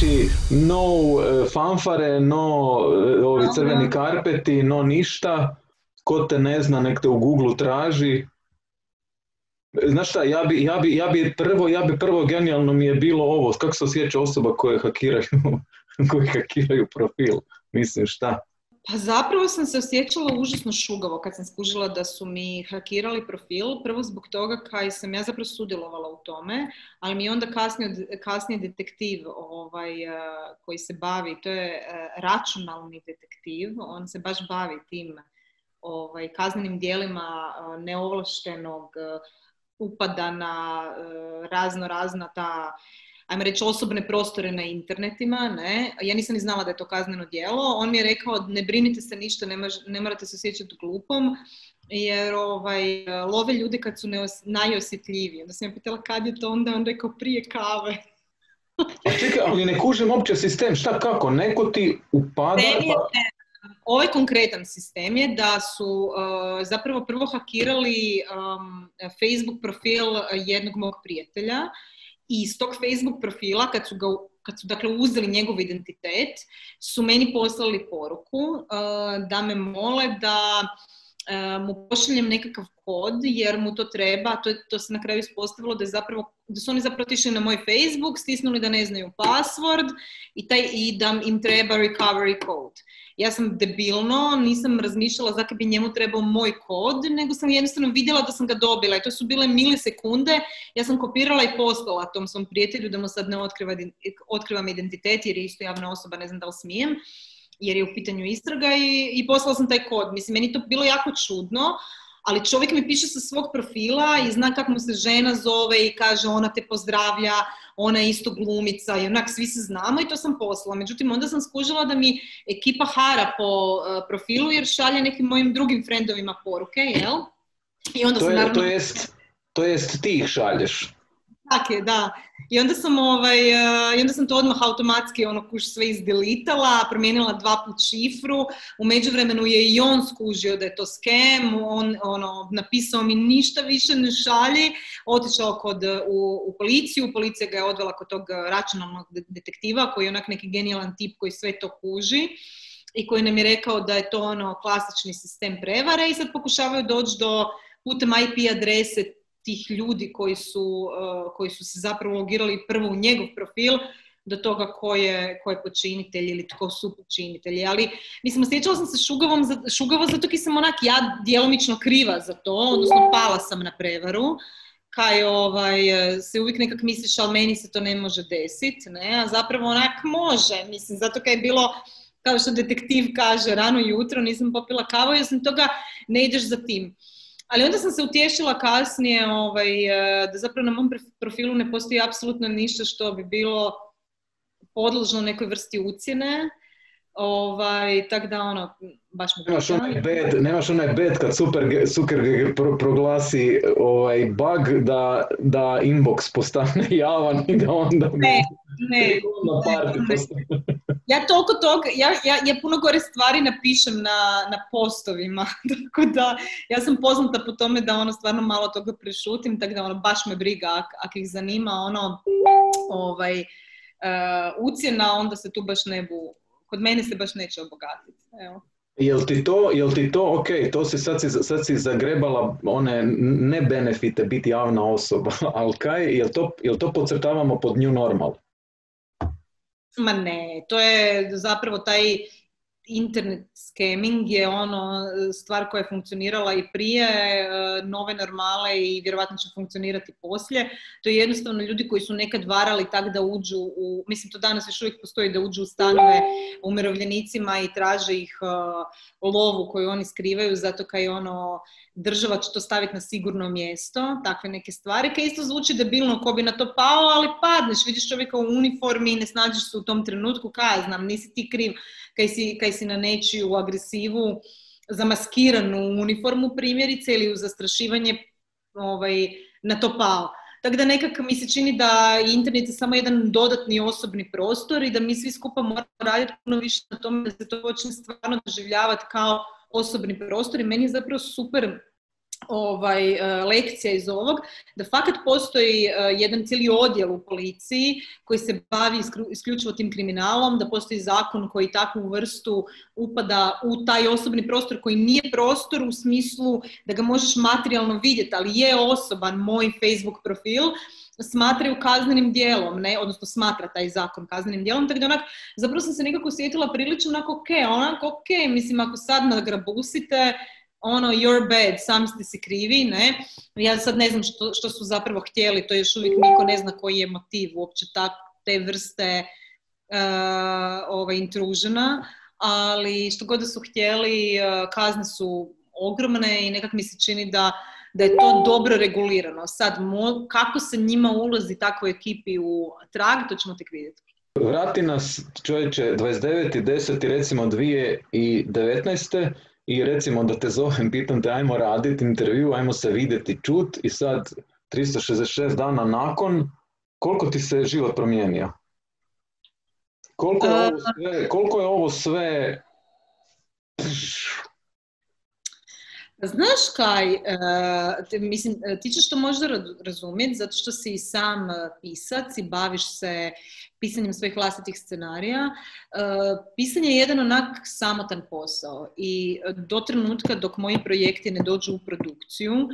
znači no fanfare, no ovi crveni karpeti, no ništa, ko te ne zna nek te u Google traži. Znaš šta, ja bi prvo genijalno mi je bilo ovo, kako se osjeća osoba koje hakiraju profil, mislim šta? Pa zapravo sam se osjećala užasno šugavo kad sam skužila da su mi hakirali profil, prvo zbog toga kaj sam ja zapravo sudjelovala u tome, ali mi je onda kasnije detektiv koji se bavi, to je računalni detektiv, on se baš bavi tim kaznenim djelima neovlaštenog upada na razna ta, ajmo reći, osobne prostore na internetima, ne? Ja nisam ni znala da je to kazneno djelo. On mi je rekao, ne brinite se ništa, ne morate se osjećati glupom, jer love ljude kad su najosjetljiviji. Onda sam ja pitala kad je to, onda on rekao prije kave. Čekaj, ali ne kužim uopće sistem, šta kako, neko ti upada... Ovaj konkretan sistem je da su zapravo prvo hakirali Facebook profil jednog mog prijatelja i iz tog Facebook profila, kad su dakle uzeli njegov identitet, su meni poslali poruku da me mole da mu pošaljem nekakav kod jer mu to treba, to se na kraju ispostavilo da su oni zapravo otišli na moj Facebook, stisnuli da ne znaju password i da im treba recovery code. Ja sam debilno, nisam razmišljala zakaj bi njemu trebao moj kod, nego sam jednostavno vidjela da sam ga dobila i to su bile milisekunde. Ja sam kopirala i poslala tom svom prijatelju da mu sad ne otkrivam identitet jer je isto javna osoba, ne znam da li smijem, jer je u pitanju istraga i poslala sam taj kod. Mislim, meni to bilo jako čudno, ali čovjek mi piše sa svog profila i zna kako mu se žena zove i kaže ona te pozdravlja, ona je isto glumica i onak svi se znamo i to sam poslala. Međutim, onda sam skužila da mi ekipa hara po profilu jer šalje nekim mojim drugim friendovima poruke, jel? I onda sam naravno... To jest ti ih šalješ. Tako je, da. I onda sam to odmah automatski sve izdelitala, promijenila 2 put šifru, u međuvremenu je i on skužio da je to scam, on napisao mi ništa više ne šalji, otišao u policiju, policija ga je odvela kod tog računalnog detektiva koji je onak neki genijalan tip koji sve to kuži i koji nam je rekao da je to klasični sistem prevare i sad pokušavaju doći do putem IP adrese tih ljudi koji su se zapravo logirali prvo u njegov profil do toga ko je počinitelj ili tko su počinitelji. Ali, mislim, osjećala sam se šugavo zato jer sam onak ja djelomično kriva za to, odnosno pala sam na prevaru, kaj se uvijek nekak misliš, ali meni se to ne može desiti, ne? A zapravo onak može, mislim, zato kaj je bilo, kao što detektiv kaže, rano jutro, nisam popila kavu i osim toga ne ideš za tim. Ali onda sam se utješila kasnije da zapravo na mom profilu ne postoji apsolutno ništa što bi bilo podložno nekoj vrsti ucjene. Tako da baš mi nemaš onaj bad kad Zuckerberg proglasi bug da inbox postane javan i da onda... Ne. Ja toliko toga, ja puno gore stvari napišem na postovima, tako da ja sam poznata po tome da stvarno malo toga prešutim, tako da baš me briga, ako ih zanima ucjena, onda se tu baš kod mene se baš neće obogatiti, evo. Jel ti to, ok, to si sad si zagrebala one ne benefite biti javna osoba, ali jel to podcrtavamo pod new normal? Ma ne, to je zapravo taj internet scamming je stvar koja je funkcionirala i prije nove normale i vjerovatno će funkcionirati poslije. To je jednostavno ljudi koji su nekad varali tak da uđu mislim to danas još uvijek postoji, da uđu u stanove umirovljenicima i traže ih lovu koju oni skrivaju zato kaj država će to staviti na sigurno mjesto, takve neke stvari, kaj isto zvuči debilno ko bi na to pao, ali padneš, vidiš čovjeka u uniformi i ne snađeš se u tom trenutku, kaj znam, nisi ti kriv kaj si na nečiju agresivu zamaskiranu uniformu primjerice ili u zastrašivanje na to pao. Tako da nekako mi se čini da internet je samo jedan dodatni osobni prostor i da mi svi skupa moramo raditi puno više na tome da se to počne stvarno doživljavati kao osobni prostor i meni je zapravo super lekcija iz ovog, da fakat postoji jedan cijeli odjel u policiji koji se bavi isključivo tim kriminalom, da postoji zakon koji takvu vrstu upada u taj osobni prostor koji nije prostor u smislu da ga možeš materijalno vidjeti, ali je osoban moj Facebook profil, smatraju kaznenim djelom, ne, odnosno smatra taj zakon kaznenim djelom, tako da onak, zapravo sam se nekako osjetila prilično onako ok, mislim ako sad nagrabusite, you're bad, sami ste si krivi, ne, ja sad ne znam što su zapravo htjeli, to još uvijek niko ne zna koji je motiv uopće te vrste intružena, ali što god da su htjeli, kazne su ogromne i nekak mi se čini da je to dobro regulirano. Sad, kako se njima ulazi takvoj ekipi u trag, to ćemo tek vidjeti. Vrati nas, čovječe, 29.10. recimo 2019. i recimo da te zovem, pitam te, ajmo raditi intervju, ajmo se vidjeti, čut i sad 366 dana nakon, koliko ti se život promijenio? Koliko je ovo sve... Znaš kaj, mislim, ti ćeš to možda razumjeti zato što si i sam pisac i baviš se pisanjem svojih vlastitih scenarija. Pisanje je jedan onak samotan posao i do trenutka dok moji projekti ne dođu u produkciju,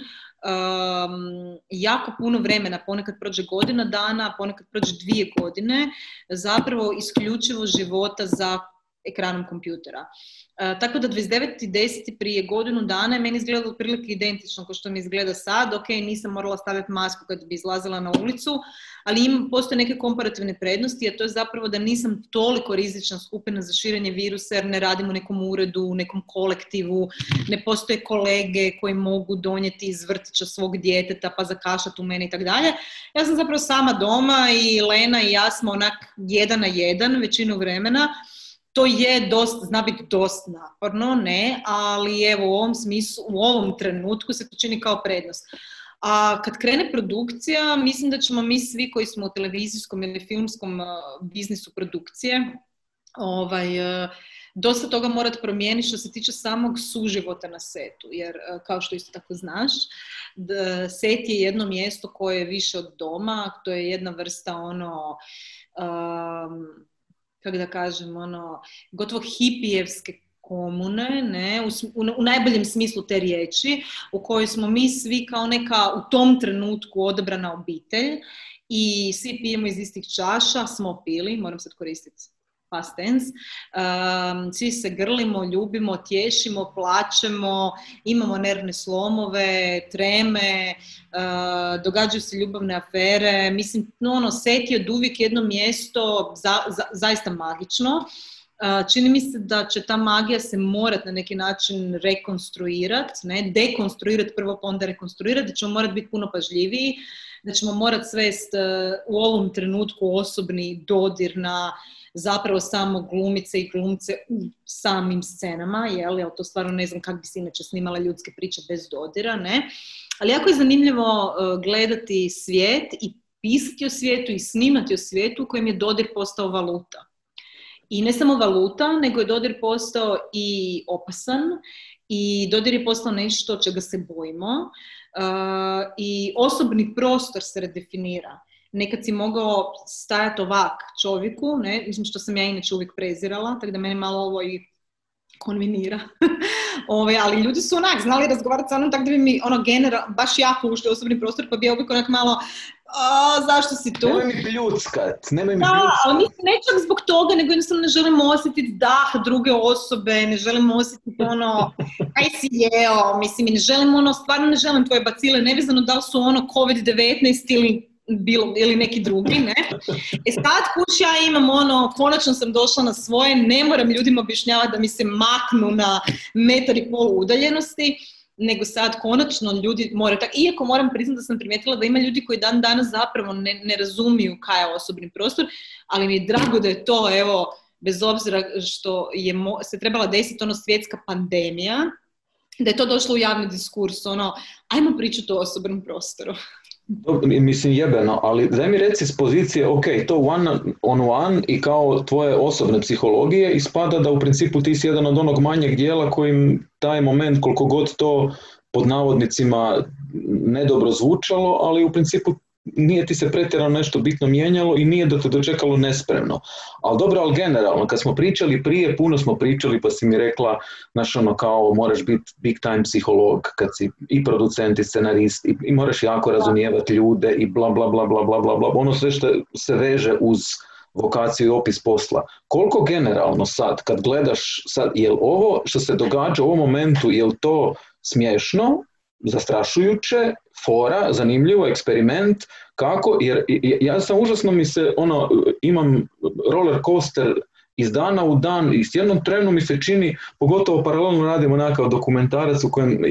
jako puno vremena, ponekad prođe godina dana, ponekad prođe 2 godine, zapravo isključivo života za ekranom kompjutera. Tako da 29.10. prije godinu dana je meni izgledalo otprilike identično kao što mi izgleda sad. Ok, nisam morala staviti masku kad bi izlazila na ulicu, ali postoje neke komparativne prednosti, a to je zapravo da nisam toliko rizična skupina za širenje virusa jer ne radim u nekom uredu, u nekom kolektivu, ne postoje kolege koji mogu donijeti iz vrtića svog djeteta pa zakašati u mene i tako dalje. Ja sam zapravo sama doma i Lena i ja smo onak 1 na 1 većinu vremena. To je zna biti dosta naporno, ne, ali evo u ovom smislu, u ovom trenutku se to čini kao prednost. A kad krene produkcija, mislim da ćemo mi svi koji smo u televizijskom ili filmskom biznisu produkcije, dosta toga morati promijeniti što se tiče samog suživota na setu, jer kao što isto tako znaš, set je jedno mjesto koje je više od doma, to je jedna vrsta kako da kažem, gotovo hipijevske komune, ne, u najboljem smislu te riječi, u kojoj smo mi svi kao neka u tom trenutku odabrana obitelj i svi pijemo iz istih čaša, smo pili, moram sad koristiti past tense, svi se grlimo, ljubimo, tješimo, plačemo, imamo nervne slomove, treme, događaju se ljubavne afere, mislim, set je od uvijek jedno mjesto zaista magično. Čini mi se da će ta magija se morati na neki način rekonstruirati, ne, dekonstruirati prvo pa onda rekonstruirati, da ćemo morati biti puno pažljiviji, da ćemo morati svesti u ovom trenutku osobni dodir na zapravo samo glumice i glumce u samim scenama, jel to stvarno ne znam kako bi se inače snimala ljudske priče bez dodira, ne. Ali jako je zanimljivo gledati svijet i pisati o svijetu i snimati o svijetu u kojem je dodir postao valuta. I ne samo valuta, nego je dodir postao i opasan i dodir je postao nešto čega se bojimo i osobni prostor se redefinira. Nekad si mogao stajati ovak čovjeku, ne, mislim što sam ja inače uvijek prezirala, tako da meni malo ovo i konvenira. Ali ljudi su onak znali razgovarati sa mnom, tako da bi mi baš jako ušli u osobni prostor, pa bi ja uvijek onak malo, zašto si tu? Nemoj mi pljuckat, ali mislim ne čak zbog toga, nego jednostavno ne želimo osjetiti dah druge osobe, ne želimo osjetiti kaj si jeo, mislim, i ne želim stvarno ne želim tvoje bacile, nevezano da li su COVID-19 ili neki drugi, ne. Sad kuć ja imam konačno sam došla na svoje, ne moram ljudima objašnjavati da mi se maknu na 1,5 m udaljenosti, nego sad konačno ljudi moraju tako, iako moram priznati da sam primijetila da ima ljudi koji dan danas zapravo ne razumiju kaj je osobni prostor, ali mi je drago da je to, evo, bez obzira što je se trebala desiti svjetska pandemija, da je to došlo u javni diskurs, ajmo pričati o osobnom prostoru. Mislim jebeno, ali daj mi reci s pozicije, ok, to one on one i kao tvoje osobne psihologije ispada da u principu ti si jedan od onog manjeg dijela kojim taj moment koliko god to pod navodnicima nedobro zvučalo, ali u principu nije ti se pretjerano nešto bitno mijenjalo i nije da te dočekalo nespremno. Ali dobro, ali generalno, kad smo pričali prije, puno smo pričali, pa si mi rekla, znaš, ono kao moraš biti big time psiholog, kad si i producent i scenarist i moraš jako razumijevati ljude i bla bla bla bla bla bla bla, ono sve što se veže uz vokaciju i opis posla. Koliko generalno sad, kad gledaš sad, je li ovo što se događa u ovom momentu, je li to smiješno, zastrašujuće, fora, zanimljivo, eksperiment, kako, jer ja sam užasno imam roller coaster iz dana u dan i s jednom trenu mi se čini, pogotovo paralelno radimo nekakav dokumentarac u kojem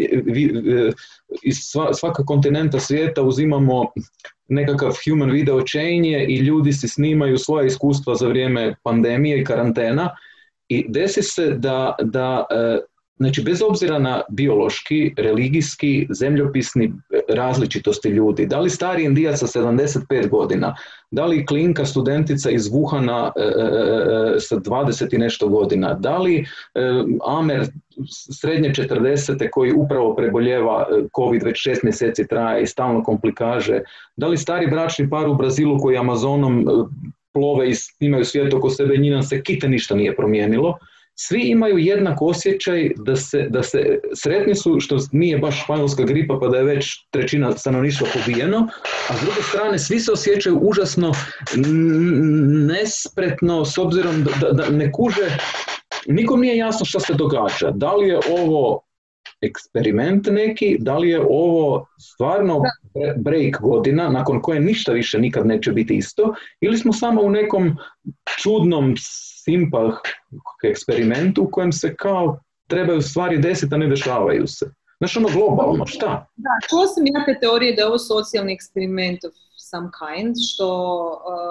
iz svaka kontinenta svijeta uzimamo nekakav human video chain i ljudi si snimaju svoja iskustva za vrijeme pandemije i karantena i desi se da znači, bez obzira na biološki, religijski, zemljopisni različitosti ljudi, da li stari Indijac sa 75 godina, da li klinka studentica iz Wuhana sa 20 i nešto godina, da li Amer srednje 40. koji upravo preboljeva COVID, već 6 mjeseci traje i stalno komplikaže, da li stari bračni par u Brazilu koji Amazonom plove i snimaju svijet oko sebe, njima se kite ništa nije promijenilo. Svi imaju jednak osjećaj da se sretni su što nije baš španjolska gripa pa da je već 1/3 stanovništva pobijeno, a s druge strane svi se osjećaju užasno nespretno s obzirom da ne kuže, nikom nije jasno što se događa. Da li je ovo eksperiment neki, da li je ovo stvarno break godina nakon koje ništa više nikad neće biti isto, ili smo samo u nekom čudnom simpah eksperimentu u kojem se kao trebaju stvari desiti, a ne dešavaju se. Znaš, ono globalno, šta? Da, čuo sam ja te teorije da je ovo socijalni eksperiment of some kind, što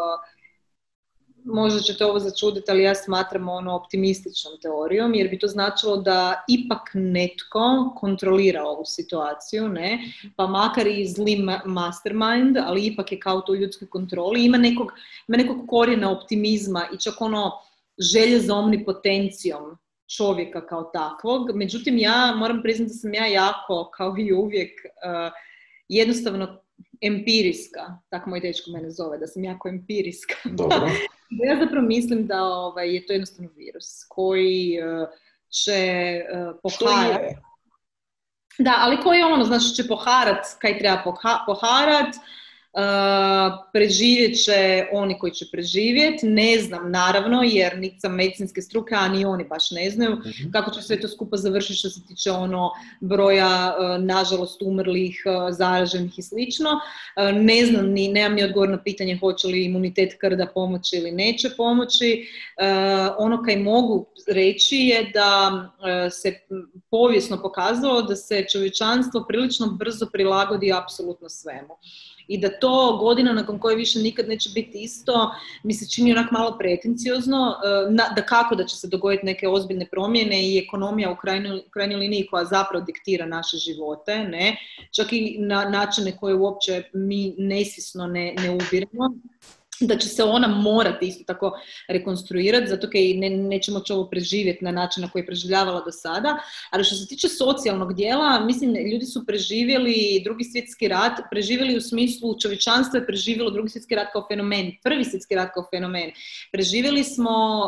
možda ćete ovo začuditi, ali ja smatram ono optimističnom teorijom, jer bi to značilo da ipak netko kontrolira ovu situaciju, ne? Pa makar i zli mastermind, ali ipak je kao to u ljudskoj kontroli, ima nekog korijena optimizma i čak ono želje za omnipotencijom čovjeka kao takvog. Međutim, ja moram priznati da sam ja jako, kao i uvijek, jednostavno empirijska, tako moj dečko mene zove, da sam jako empirijska. Dobro. Ja zapravo mislim da je to jednostavno virus koji će poharati. Da, ali koji znaš, će poharat kaj treba poharat, preživjet će oni koji će preživjeti, ne znam naravno jer niti sam medicinske struke, a ni oni baš ne znaju kako će sve to skupa završiti što se tiče broja nažalost umrlih, zaraženih i slično. Ne znam, nemam ni odgovor na pitanje hoće li imunitet krda pomoći ili neće pomoći. Ono kaj mogu reći je da se povijesno pokazalo da se čovječanstvo prilično brzo prilagodi apsolutno svemu. I da to godina nakon koje više nikad neće biti isto, mi se čini onak malo pretenciozno, da kako da će se dogoditi neke ozbiljne promjene i ekonomija u krajnjoj liniji koja zapravo diktira naše živote, ne? Čak i na načine koje uopće mi nesvjesno ne ubiremo, da će se ona morati isto tako rekonstruirati, zato kaj neće moći ovo preživjeti na način na koji je preživljavala do sada. Ali što se tiče socijalnog dijela, mislim, ljudi su preživjeli Drugi svjetski rat, preživjeli u smislu čovječanstva je preživjelo Drugi svjetski rat kao fenomen, Prvi svjetski rat kao fenomen. Preživjeli smo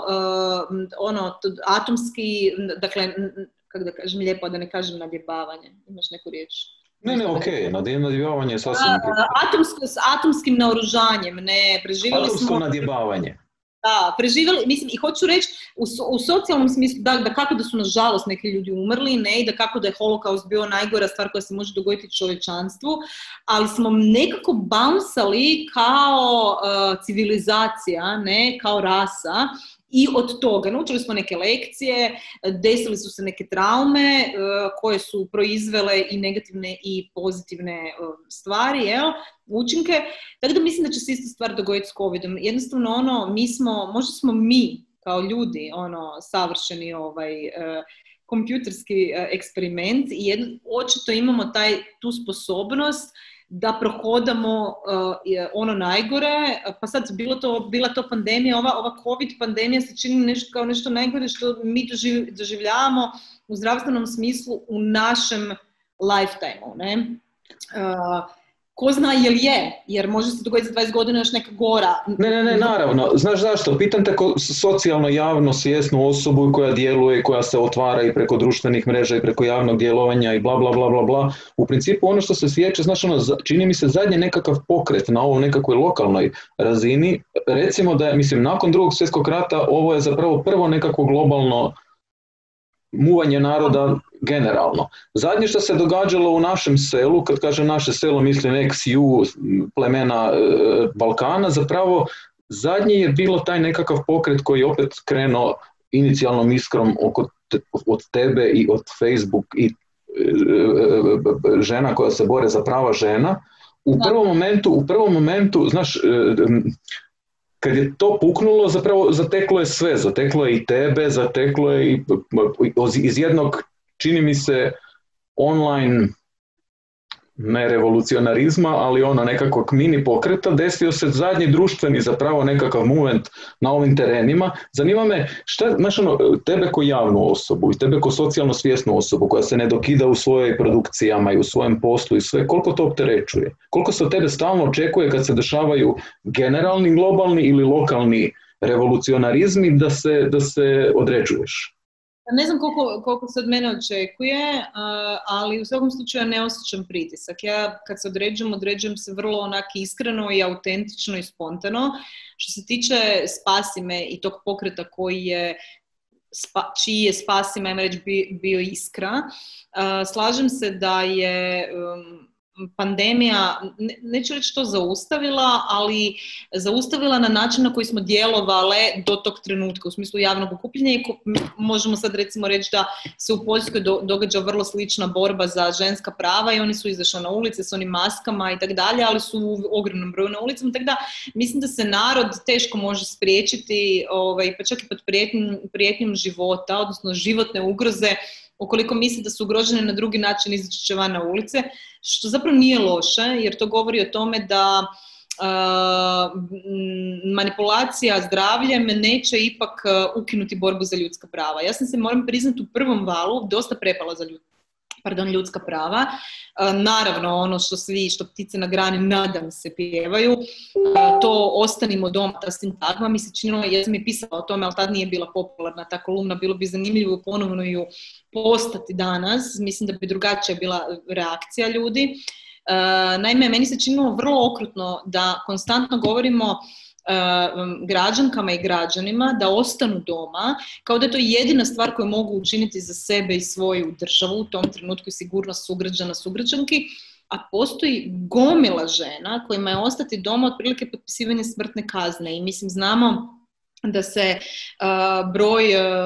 atomski, dakle, kako da kažem lijepo, da ne kažem nadjebavanje. Imaš neku riječ? Ne, okej, nadjebavanje je sasvim... Atomskim naoružanjem, ne, preživjeli smo... Atomsko nadjebavanje. Da, preživjeli, mislim, i hoću reći, u socijalnom smislu, da kako da su nažalost neki ljudi umrli, ne, i da kako da je holokaust bio najgora stvar koja se može dogoditi čovječanstvu, ali smo nekako bounsali kao civilizacija, ne, kao rasa, i od toga naučili smo neke lekcije, desili su se neke traume koje su proizvele i negativne i pozitivne stvari, učinke. Tako da mislim da će se ista stvar dogoditi s covidom. Jednostavno možda smo mi kao ljudi savršeni kompjuterski eksperiment i očito imamo tu sposobnost da prohodamo najgore, pa sad bila to pandemija, ova COVID pandemija se čini kao nešto najgore što mi doživljavamo u zdravstvenom smislu u našem lifetime-u, ne? Ko zna je, jer može se dogoditi za 20 godina još neka gora. Ne, naravno. Znaš zašto? Pitam te socijalno javno svjesnu osobu koja djeluje, koja se otvara i preko društvenih mreža i preko javnog djelovanja i bla, bla, bla, bla, bla. U principu ono što se sjeća, znaš, čini mi se zadnje nekakav pokret na ovoj nekakvoj lokalnoj razini. Recimo da je, mislim, nakon Drugog svjetskog rata ovo je zapravo prvo nekako globalno muvanje naroda generalno. Zadnje što se događalo u našem selu, kad kažem naše selo, mislim XU, plemena Balkana, zapravo zadnji je bilo taj nekakav pokret koji je opet krenuo inicijalnom iskrom od tebe i od Facebook i žena koja se bore za prava žena. U prvom momentu, znaš, kad je to puknulo, zapravo zateklo je sve, zateklo je i tebe, zateklo je i iz jednog, čini mi se, online, ne revolucionarizma, ali ono nekakvog mini pokreta, desio se zadnji društveni zapravo nekakav movement na ovim terenima. Zanima me, šta, znaš ono, tebe ko javnu osobu i tebe ko socijalno svjesnu osobu koja se ne dokida u svojoj produkcijama i u svojem poslu i sve, koliko to opterećuje? Koliko se od tebe stalno očekuje kad se dešavaju generalni, globalni ili lokalni revolucionarizmi da se određuješ? Ne znam koliko se od mene očekuje, ali u svakom slučaju ne osjećam pritisak. Ja kad se određujem se vrlo onak iskreno i autentično i spontano. Što se tiče Spasi me i tog pokreta čiji je Spasi me, ajmo reći, bio Iskra, slažem se da je pandemija, neću reći to zaustavila, ali zaustavila na način na koji smo djelovale do tog trenutka, u smislu javnog okupljanja. I možemo sad recimo reći da se u Poljskoj događa vrlo slična borba za ženska prava i oni su izašli na ulice s onim maskama i tak dalje, ali su u ogromnom broju na ulicama, tako da mislim da se narod teško može spriječiti, pa čak i pod prijetnjom života, odnosno životne ugroze, ukoliko misli da su ugrožene na drugi način, izaći će van na ulice, što zapravo nije loše, jer to govori o tome da manipulacija zdravljem neće ipak ukinuti borbu za ljudska prava. Ja sam se, moram priznati, u prvom valu dosta prepala za ljudska prava. Naravno, ono što ptice na grani, nadam se, pjevaju, to ostanimo doma, ta sintagma mi se činilo, ja sam i pisala o tome, ali tad nije bila popularna ta kolumna, bilo bi zanimljivo ponovno ju postati danas, mislim da bi drugačija bila reakcija ljudi. Naime, meni se činilo vrlo okrutno da konstantno govorimo građankama i građanima da ostanu doma, kao da je to jedina stvar koju mogu učiniti za sebe i svoju državu, u tom trenutku i sigurnost sugrađana, sugrađanki, a postoji gomila žena kojima je ostati doma otprilike potpisivanje smrtne kazne. I mislim, znamo da se broj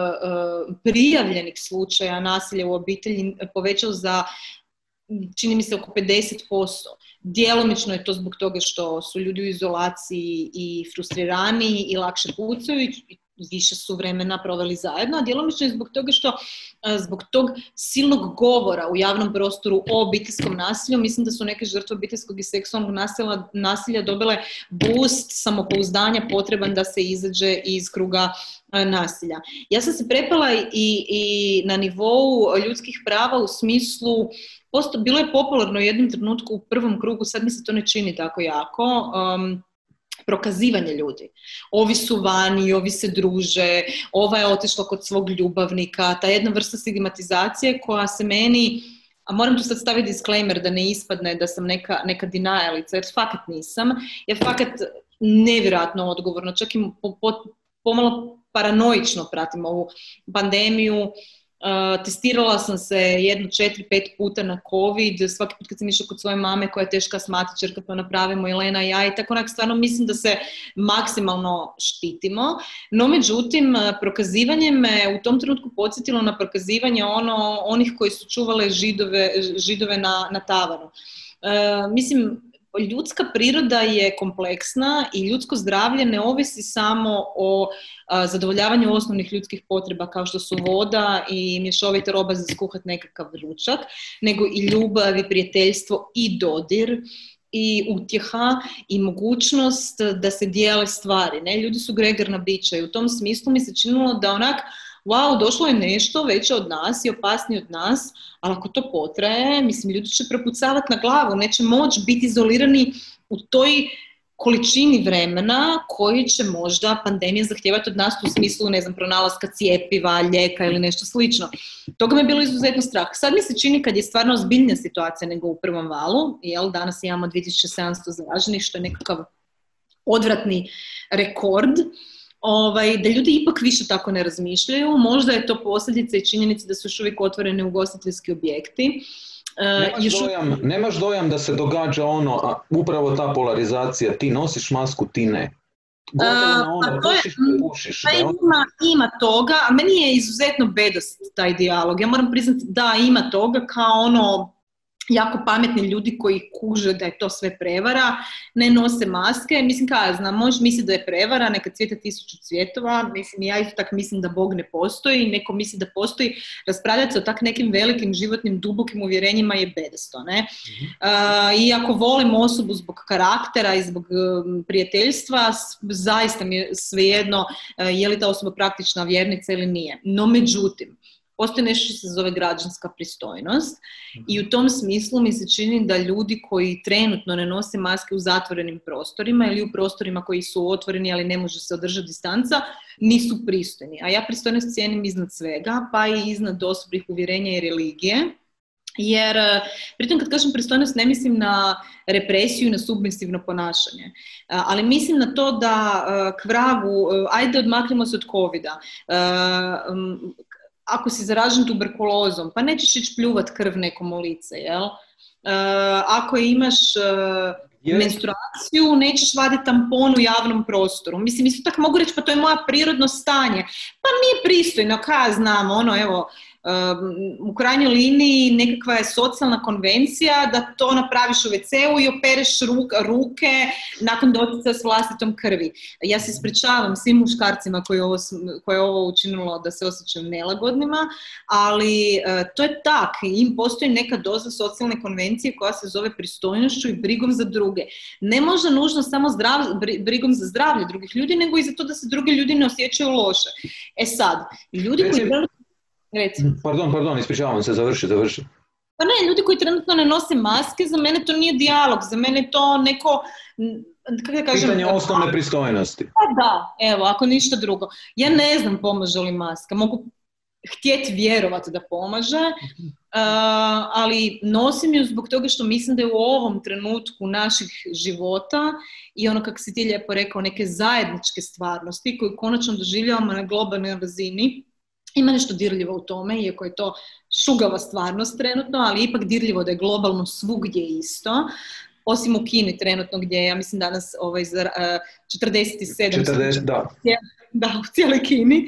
prijavljenih slučaja nasilja u obitelji povećao za, čini mi se, oko 50%. Djelomično je to zbog toga što su ljudi u izolaciji i frustrirani i lakše pucaju i više su vremena proveli zajedno, a djelomično je zbog toga što zbog tog silnog govora u javnom prostoru o obiteljskom nasilju, mislim da su neke žrtve obiteljskog i seksualnog nasilja dobile boost samopouzdanja potreban da se izađe iz kruga nasilja. Ja sam se prepala i na nivou ljudskih prava u smislu, bilo je popularno u jednom trenutku u prvom krugu, sad mi se to ne čini tako jako, prokazivanje ljudi. Ovi su vani, ovi se druže, ova je otišla kod svog ljubavnika, ta jedna vrsta stigmatizacije koja se meni, a moram tu sad staviti disclaimer da ne ispadne da sam neka denialica, jer fakat nisam, jer fakat nevjerojatno odgovorno, čak i pomalo paranoično pratim ovu pandemiju. Testirala sam se 4-5 puta na COVID, svaki put kad sam išla kod svoje mame koja je teška asmatičarka, pa napravimo Jelena i ja, i tako onak stvarno mislim da se maksimalno štitimo, no međutim prokazivanje me u tom trenutku podsjetilo na prokazivanje onih koji su čuvale židove na tavanu. Mislim, ljudska priroda je kompleksna i ljudsko zdravlje ne ovisi samo o zadovoljavanju osnovnih ljudskih potreba kao što su voda i mješovita roba za skuhat nekakav ručak, nego i ljubav i prijateljstvo i dodir i utjeha i mogućnost da se dijele stvari. Ne? Ljudi su gregorna bića i u tom smislu mi se činilo da onak wow, došlo je nešto veće od nas i opasnije od nas, ali ako to potraje, mislim, ljudi će prepucavati na glavu, neće moći biti izolirani u toj količini vremena koji će možda pandemija zahtijevati od nas u smislu, ne znam, pronalaska cjepiva, lijeka ili nešto slično. Toga me je bilo izuzetno strah. Sad mi se čini kad je stvarno ozbiljnija situacija nego u prvom valu, jel, danas imamo 2700 zaraženih, što je nekakav odvratni rekord, da ljudi ipak više tako ne razmišljaju. Možda je to posljedica i činjenica da su još uvijek otvoreni ugostiteljski objekti. Nemaš dojam da se događa ono, upravo ta polarizacija, ti nosiš masku, ti ne. Pušiš. Ima toga, a meni je izuzetno bedost taj dijalog. Ja moram priznati da ima toga kao ono jako pametni ljudi koji kuže da je to sve prevara, ne nose maske. Mislim, kada ja znam, možeš misliti da je prevara, neka cvijeta 1000 cvjetova, mislim, ja isto tako mislim da Bog ne postoji, neko misli da postoji, raspravljati se o tak nekim velikim životnim, dubokim uvjerenjima je bedesto, ne? I ako volim osobu zbog karaktera i zbog prijateljstva, zaista mi je svejedno je li ta osoba praktična vjernica ili nije. No, međutim, postoji nešto što se zove građanska pristojnost i u tom smislu mi se čini da ljudi koji trenutno ne nose maske u zatvorenim prostorima ili u prostorima koji su otvoreni ali ne može se održati distanca, nisu pristojni. A ja pristojnost cijenim iznad svega, pa i iznad osobnih uvjerenja i religije. Jer, pritom kad kažem pristojnost ne mislim na represiju i na submisivno ponašanje, ali mislim na to da k vragu, ajde odmaknemo se od covida, ako si zaražen tuberkulozom, pa nećeš ići pljuvat krv nekom u lice, jel? Ako imaš menstruaciju, nećeš vaditi tampon u javnom prostoru. Mislim, isto tako mogu reći, pa to je moje prirodno stanje. Pa nije pristojno, kada znam, ono, evo, u krajnjoj liniji nekakva je socijalna konvencija da to napraviš u WC-u i opereš ruke nakon dotica s vlastitom krvi. Ja se ispričavam svim muškarcima koje je ovo učinilo da se osjećaju nelagodnima, ali to je tak. Im postoji neka doza socijalne konvencije koja se zove pristojnošću i brigom za druge. Ne možda nužno samo brigom za zdravlje drugih ljudi, nego i za to da se drugi ljudi ne osjećaju loše. E sad, ljudi koji... Pardon, ispričavam se, završi. Pa ne, ljudi koji trenutno ne nose maske, za mene to nije dijalog, za mene je to neko, kako da kažem... Pitanje osnovne pristojnosti. Pa da, evo, ako ništa drugo. Ja ne znam pomaže li maska, mogu htjeti vjerovati da pomaže, ali nosim ju zbog toga što mislim da je u ovom trenutku naših života i ono kako si ti lijepo rekao, neke zajedničke stvarnosti koju konačno doživljavamo na globalnoj razini. Ima nešto dirljivo u tome, iako je to šugava stvarnost trenutno, ali ipak dirljivo da je globalno svugdje isto. Osim u Kini trenutno gdje je, ja mislim danas 47 da, u cijeloj Kini.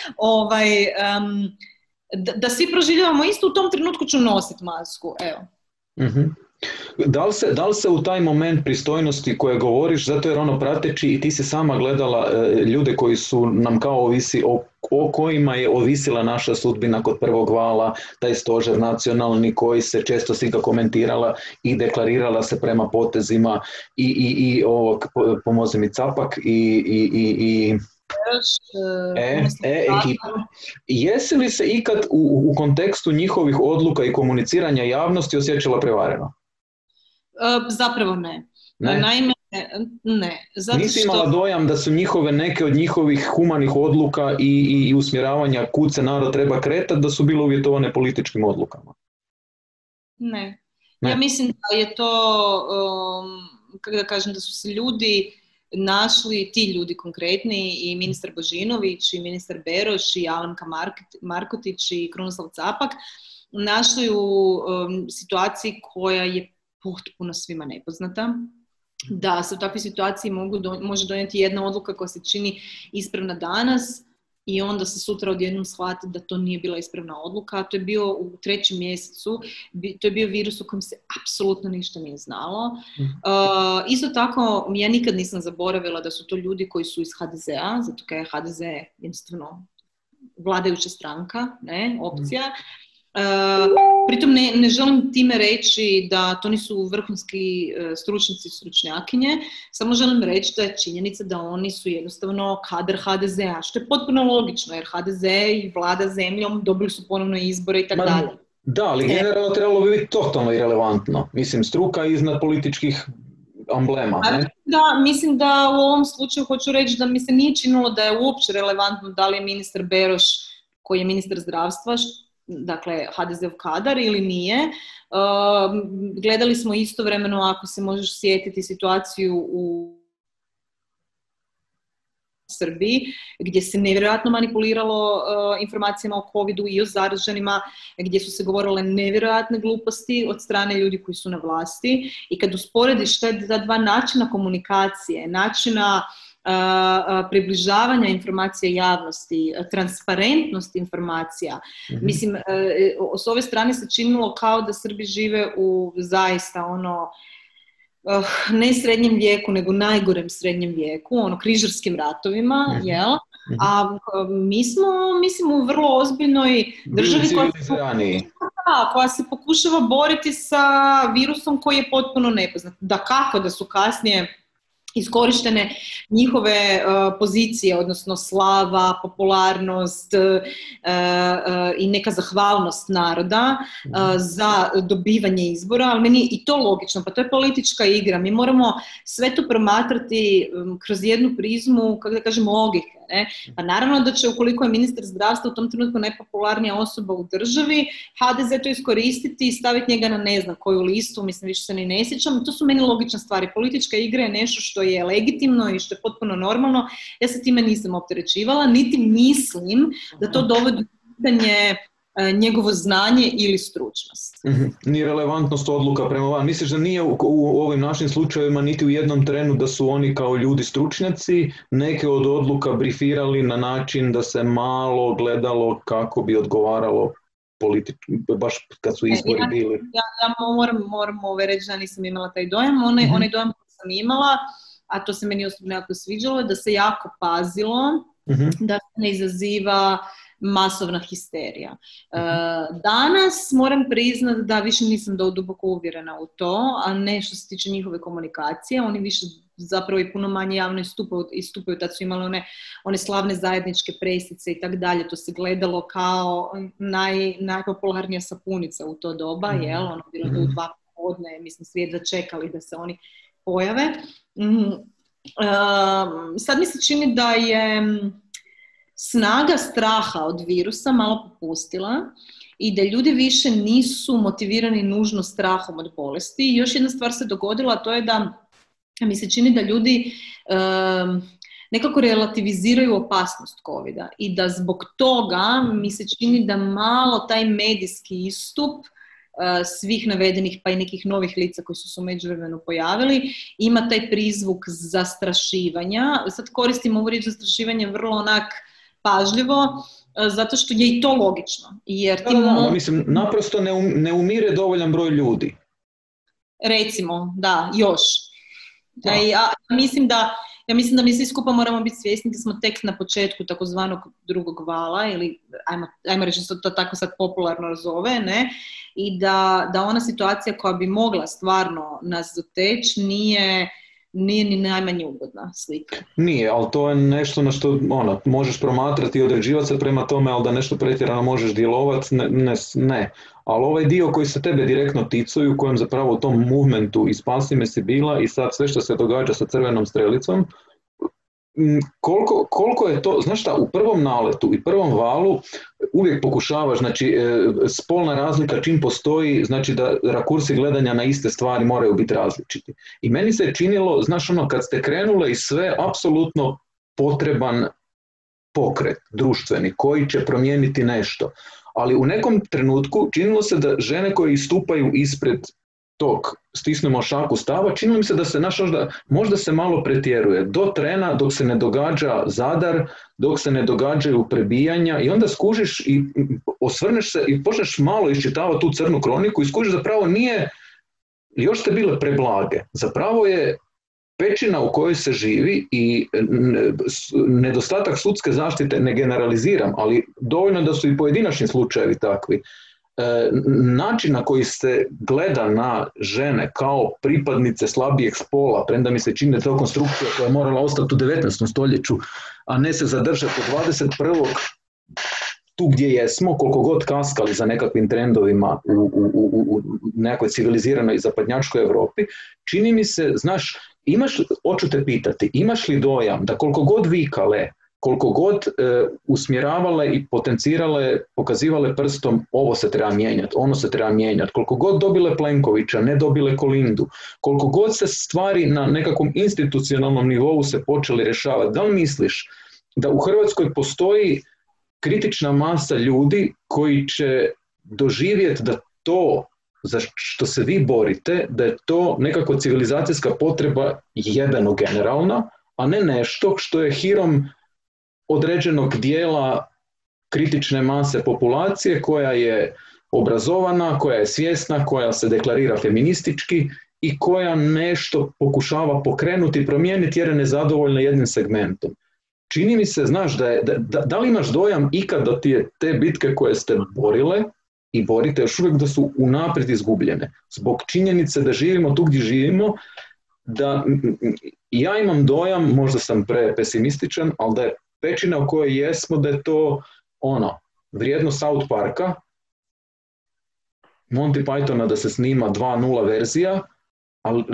Da svi proživljavamo isto, u tom trenutku ću nositi masku, evo. Mm-hmm. Da li se u taj moment pristojnosti koje govoriš, zato jer ono prateći i ti si sama gledala ljude koji su nam kao o kojima je ovisila naša sudbina kod prvog vala, taj stožer nacionalni koji se često slika komentirala i deklarirala se prema potezima i pomozi mi Capak i ekipa. Jesi li se ikad u kontekstu njihovih odluka i komuniciranja javnosti osjećala prevareno? Zapravo ne. Naime, ne. Nisi imala dojam da su neke od njihovih humanih odluka i usmjeravanja kud se narod treba kretati, da su bile uvjetovane političkim odlukama? Ne. Ja mislim da je to, kako da kažem, da su se ljudi našli, ti ljudi konkretni, i ministar Božinović, i ministar Beroš, i Alemka Markotić, i Krunoslav Capak, našli u situaciji koja je potpuno svima nepoznata. Da se u takvoj situaciji može donijeti jedna odluka koja se čini ispravna danas i onda se sutra odjednom shvati da to nije bila ispravna odluka. To je bio u 3. mjesecu, to je bio virus u kojem se apsolutno ništa nije znalo. Isto tako, ja nikad nisam zaboravila da su to ljudi koji su iz HDZ-a, zato kaj je HDZ jednostavno vladajuća stranka, ne, opcija. Pritom ne želim time reći da to nisu vrhunski stručnjaci i stručnjakinje, samo želim reći da je činjenica da oni su jednostavno kadar HDZ-a, što je potpuno logično, jer HDZ i vlada zemljom, dobili su ponovno izbore i tako dalje. Da, ali generalno trebalo bi biti totalno irelevantno. Mislim, struka iznad političkih amblema, ne? Da, mislim da u ovom slučaju hoću reći da mi se nije činilo da je uopće relevantno da li je ministar Beroš, koji je ministar zdravstva, dakle HDZ-ov kadar ili nije. Gledali smo istovremeno, ako se možeš sjetiti, situaciju u Srbiji, gdje se nevjerojatno manipuliralo informacijama o covidu i o zaraženima, gdje su se govorile nevjerojatne gluposti od strane ljudi koji su na vlasti. I kad usporediš ta dva načina komunikacije, načina približavanja informacija javnosti, transparentnost informacija. Mislim, s ove strane se činilo kao da Srbi žive u zaista ne srednjem vijeku, nego najgorem srednjem vijeku, križarskim ratovima, jel? A mi smo, mislim, u vrlo ozbiljnoj državi koja se pokušava boriti sa virusom koji je potpuno nepoznat. Dakako da su kasnije iskorištene njihove pozicije, odnosno slava, popularnost i neka zahvalnost naroda za dobivanje izbora, ali meni je i to logično, pa to je politička igra. Mi moramo sve to promatrati kroz jednu prizmu, kako da kažem, logike. Ne? Pa naravno da će, ukoliko je ministar zdravstva u tom trenutku najpopularnija osoba u državi, HDZ to iskoristiti i staviti njega na ne znam koju listu, mislim, više se ni ne sjećam. To su meni logične stvari. Politička igra je nešto što je legitimno i što je potpuno normalno. Ja se time nisam opterećivala, niti mislim da to dovodi do pitanje njegovo znanje ili stručnost. Ni relevantnost odluka prema van. Misliš da nije u ovim našim slučajevima niti u jednom trenu da su oni kao ljudi stručnjaci neke od odluka brifirali na način da se malo gledalo kako bi odgovaralo baš kad su izbori bili? Ja moram reći da nisam imala taj dojam. Onaj dojam koji sam imala, a to se meni osobno jako sviđalo, da se jako pazilo da se ne izaziva masovna histerija. Danas moram priznati da više nisam duboko uvjerena u to, a ne što se tiče njihove komunikacije. Oni više zapravo i puno manje javno istupaju. Tad su imali one slavne zajedničke presice i tako dalje. To se gledalo kao najpopularnija sapunica u to doba, jel? Bilo to u 2 popodne, mislim, svi jedva čekali da se oni pojave. Sad mi se čini da je snaga straha od virusa malo popustila i da ljudi više nisu motivirani nužno strahom od bolesti. I još jedna stvar se dogodila, a to je da mi se čini da ljudi nekako relativiziraju opasnost covida i da zbog toga mi se čini da malo taj medijski istup svih navedenih pa i nekih novih lica koji su se u međuvremenu pojavili ima taj prizvuk zastrašivanja. Sad koristim ovu riječ zastrašivanje vrlo onak pažljivo, zato što je i to logično. Jer mislim, naprosto ne umire dovoljan broj ljudi. Recimo, da, još. Ja mislim da mi svi skupa moramo biti svjesni da smo tek na početku takozvanog drugog vala, ili ajmo reći da se to tako sad popularno zove, ne? I da ona situacija koja bi mogla stvarno nas doteći nije ni najmanje ugodna slika. Nije, ali to je nešto na što možeš promatrati i određivati se prema tome, ali da nešto pretjerano možeš djelovati, ne. Ali ovaj dio koji se tebe direktno ticaju, u kojem zapravo u tom movementu i spasi me si bila i sad sve što se događa sa crvenom strelicom, koliko je to, znaš šta, u prvom naletu i prvom valu uvijek pokušavaš, znači spolna razlika čim postoji, znači da rakursi gledanja na iste stvari moraju biti različiti. I meni se činilo, znaš kad ste krenule i sve apsolutno potreban pokret društveni koji će promijeniti nešto. Ali u nekom trenutku činilo se da žene koje istupaju ispred tog stisnemo šaku stava, činilo mi se da se možda se malo pretjeruje do trena dok se ne događa Zadar, dok se ne događaju prebijanja i onda skužiš i osvrneš se i počneš malo iščitavati tu crnu kroniku i skužiš zapravo nije, još ste bile preblage, zapravo je pećina u kojoj se živi i nedostatak sudske zaštite, ne generaliziram, ali dovoljno da su i pojedinačni slučajevi takvi, način na koji se gleda na žene kao pripadnice slabijeg spola, premda mi se čini da je to konstrukcija koja je morala ostati u 19. stoljeću, a ne se zadržati u 21. tu gdje jesmo, koliko god kaskali za nekakvim trendovima u nekoj civiliziranoj zapadnjačkoj Europi, čini mi se, znaš, hoću te pitati, imaš li dojam da koliko god vikale, koliko god usmjeravale i potencirale, pokazivale prstom ovo se treba mijenjati, ono se treba mijenjati, koliko god dobile Plenkovića, ne dobile Kolindu, koliko god se stvari na nekakvom institucionalnom nivou se počeli rješavati, da li misliš da u Hrvatskoj postoji kritična masa ljudi koji će doživjeti da to za što se vi borite, da je to nekako civilizacijska potreba jebeno generalna, a ne nešto što je hirom određenog dijela kritične mase populacije koja je obrazovana, koja je svjesna, koja se deklarira feministički i koja nešto pokušava pokrenuti i promijeniti jer je nezadovoljna jednim segmentom. Čini mi se, znaš, da li imaš dojam ikad da ti je te bitke koje ste borile i borite još uvijek da su unaprijed izgubljene? Zbog činjenice da živimo tu gdje živimo, da ja imam dojam, možda sam prepesimističan, ali da je pećina u kojoj jesmo, da je to vrijedno South Parka, Monty Pythona da se snima 2.0 verzija, ali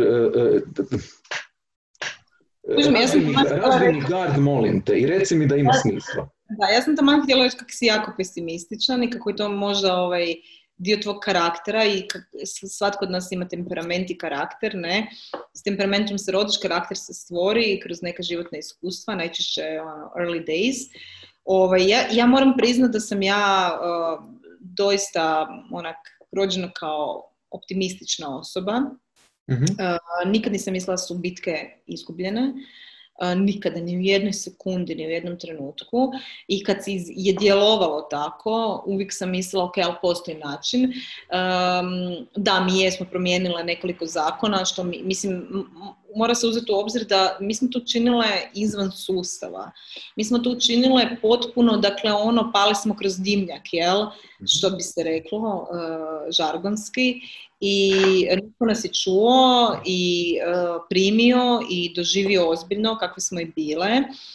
razvini gard, molim te, i reci mi da ima smisla. Da, ja sam tamo htjela reći kako si jako pesimističan i kako je to možda dio tvog karaktera i svatko od nas ima temperament i karakter, ne? S temperamentom se rodiš, karakter se stvori kroz neka životna iskustva, najčešće early days. Ja moram priznati da sam ja doista rođena kao optimistična osoba. Nikad nisam mislila da su bitke izgubljene. Nikada, ni u jednoj sekundi, ni u jednom trenutku. I kad je djelovalo tako, uvijek sam mislila, ok, ali postoji način. Da, mi jesmo promijenile nekoliko zakona, što mislim, mora se uzeti u obzir da mi smo to činile izvan sustava. Mi smo to učinile potpuno, dakle, pali smo kroz dimnjak, jel? Što bi se reklo, žargonski. I niko nas je čuo i primio i doživio ozbiljno kakve smo i bile,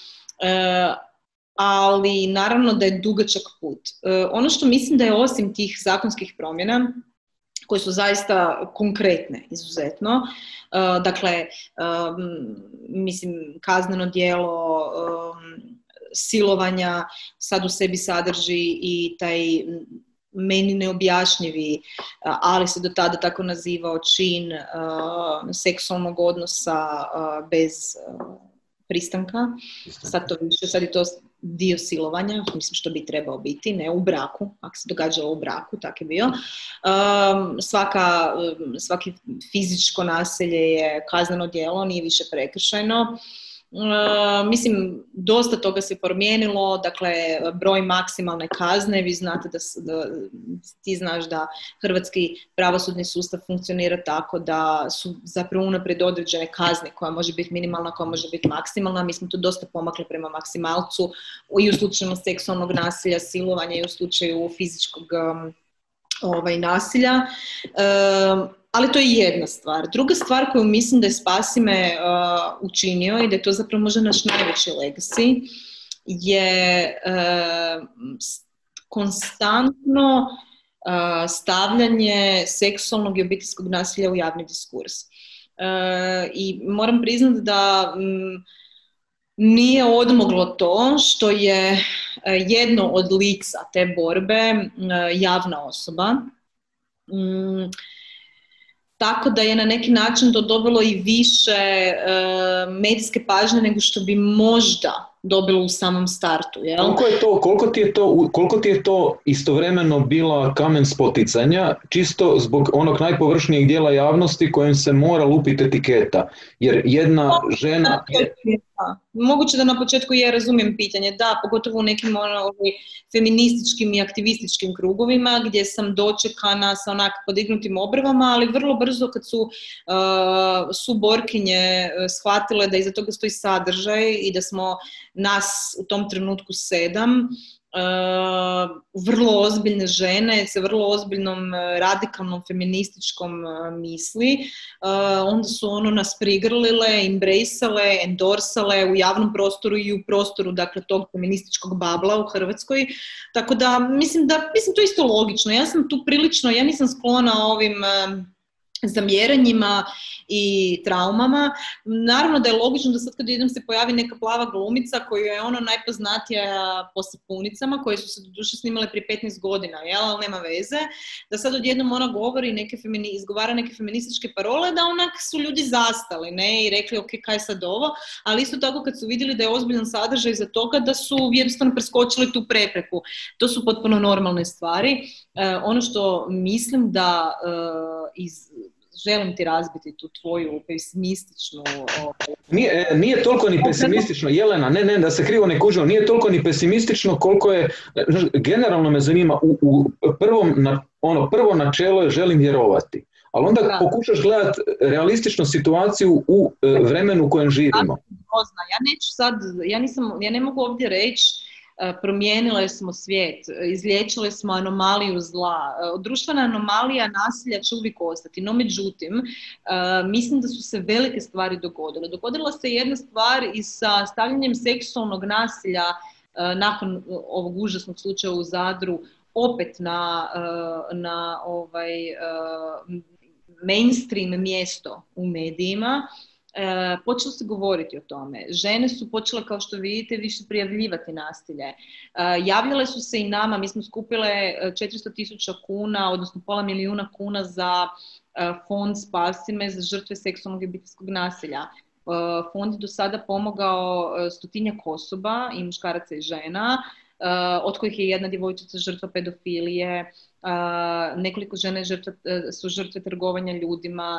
ali naravno da je dugačak put. Ono što mislim da je osim tih zakonskih promjena, koje su zaista konkretne, izuzetno, dakle, mislim, kazneno djelo silovanja sad u sebi sadrži i taj meni neobjašnjivi, ali se do tada tako nazivao čin seksualnog odnosa bez pristanka. Sad je to dio silovanja, mislim što bi trebao biti, ne u braku, ako se događalo u braku, tako je bio. Svaki fizičko nasilje je kazneno djelo, nije više prekršajno. Mislim, dosta toga se promijenilo, dakle, broj maksimalne kazne, vi znate ti znaš da hrvatski pravosudni sustav funkcionira tako da su zapravo unaprijed određene kazne koja može biti minimalna, koja može biti maksimalna. Mi smo tu dosta pomakli prema maksimalcu i u slučaju seksualnog nasilja, silovanja i u slučaju fizičkog nasilja. Ali to je jedna stvar. Druga stvar koju mislim da je Spasi me učinio i da je to zapravo možda naš najveći legacy je konstantno stavljanje seksualnog i obiteljskog nasilja u javni diskurs. I moram priznati da nije odmoglo to što je jedno od lica te borbe javna osoba. Tako da je na neki način to dobilo i više medijske pažnje nego što bi možda dobilo u samom startu. Jel? Koliko ti je to istovremeno bila kamen spoticanja, čisto zbog onog najpovršnijeg dijela javnosti kojem se mora lupiti etiketa? Jer jedna žena... Moguće da na početku ja razumijem pitanje, da, pogotovo u nekim feminističkim i aktivističkim krugovima gdje sam dočekana sa onak podignutim obrvama, ali vrlo brzo kad su borkinje shvatile da iza toga stoji sadržaj i da smo nas u tom trenutku 7, vrlo ozbiljne žene sa vrlo ozbiljnom radikalnom feminističkom misli, onda su nas prigrlile, embraceale, endorsale u javnom prostoru i u prostoru, dakle, tog feminističkog babla u Hrvatskoj. Tako da, mislim to je isto logično. Ja sam tu prilično, ja nisam sklona ovim zamjeranjima i traumama. Naravno da je logično da sad kad jednom se pojavi neka plava glumica koja je najpoznatija po sapunicama, koje su se doduše snimale prije 15 godina, ali nema veze, da sad odjednom ona govori izgovara neke feminističke parole, da onak su ljudi zastali, ne, i rekli ok, kaj sad ovo, ali isto tako kad su vidjeli da je ozbiljan sadržaj iza toga, da su jednostavno preskočili tu prepreku. To su potpuno normalne stvari. Ono što mislim da želim ti razbiti tu tvoju pesimističnu... Nije toliko ni pesimistično, Jelena, ne, da se krivo ne kužimo, nije toliko ni pesimistično koliko je, generalno me zanima, prvo načelo je želim vjerovati, ali onda pokušaš gledati realističnu situaciju u vremenu u kojem živimo. Ja ne mogu ovdje reći promijenile smo svijet, izliječile smo anomaliju zla. Društvena anomalija nasilja će uvijek ostati, no međutim, mislim da su se velike stvari dogodile. Dogodila se jedna stvar i sa stavljanjem seksualnog nasilja nakon ovog užasnog slučaja u Zadru opet na mainstream mjesto u medijima. Počelo se govoriti o tome. Žene su počele, kao što vidite, više prijavljivati nasilje. Javljale su se i nama, mi smo skupile 400.000 kuna, odnosno $500.000 kuna za fond Spasi me za žrtve seksualnog i obiteljskog nasilja. Fond je do sada pomogao 100-tinjak osoba, i muškaraca i žena, od kojih je jedna djevojčica žrtva pedofilije, nekoliko žene su žrtve trgovanja ljudima,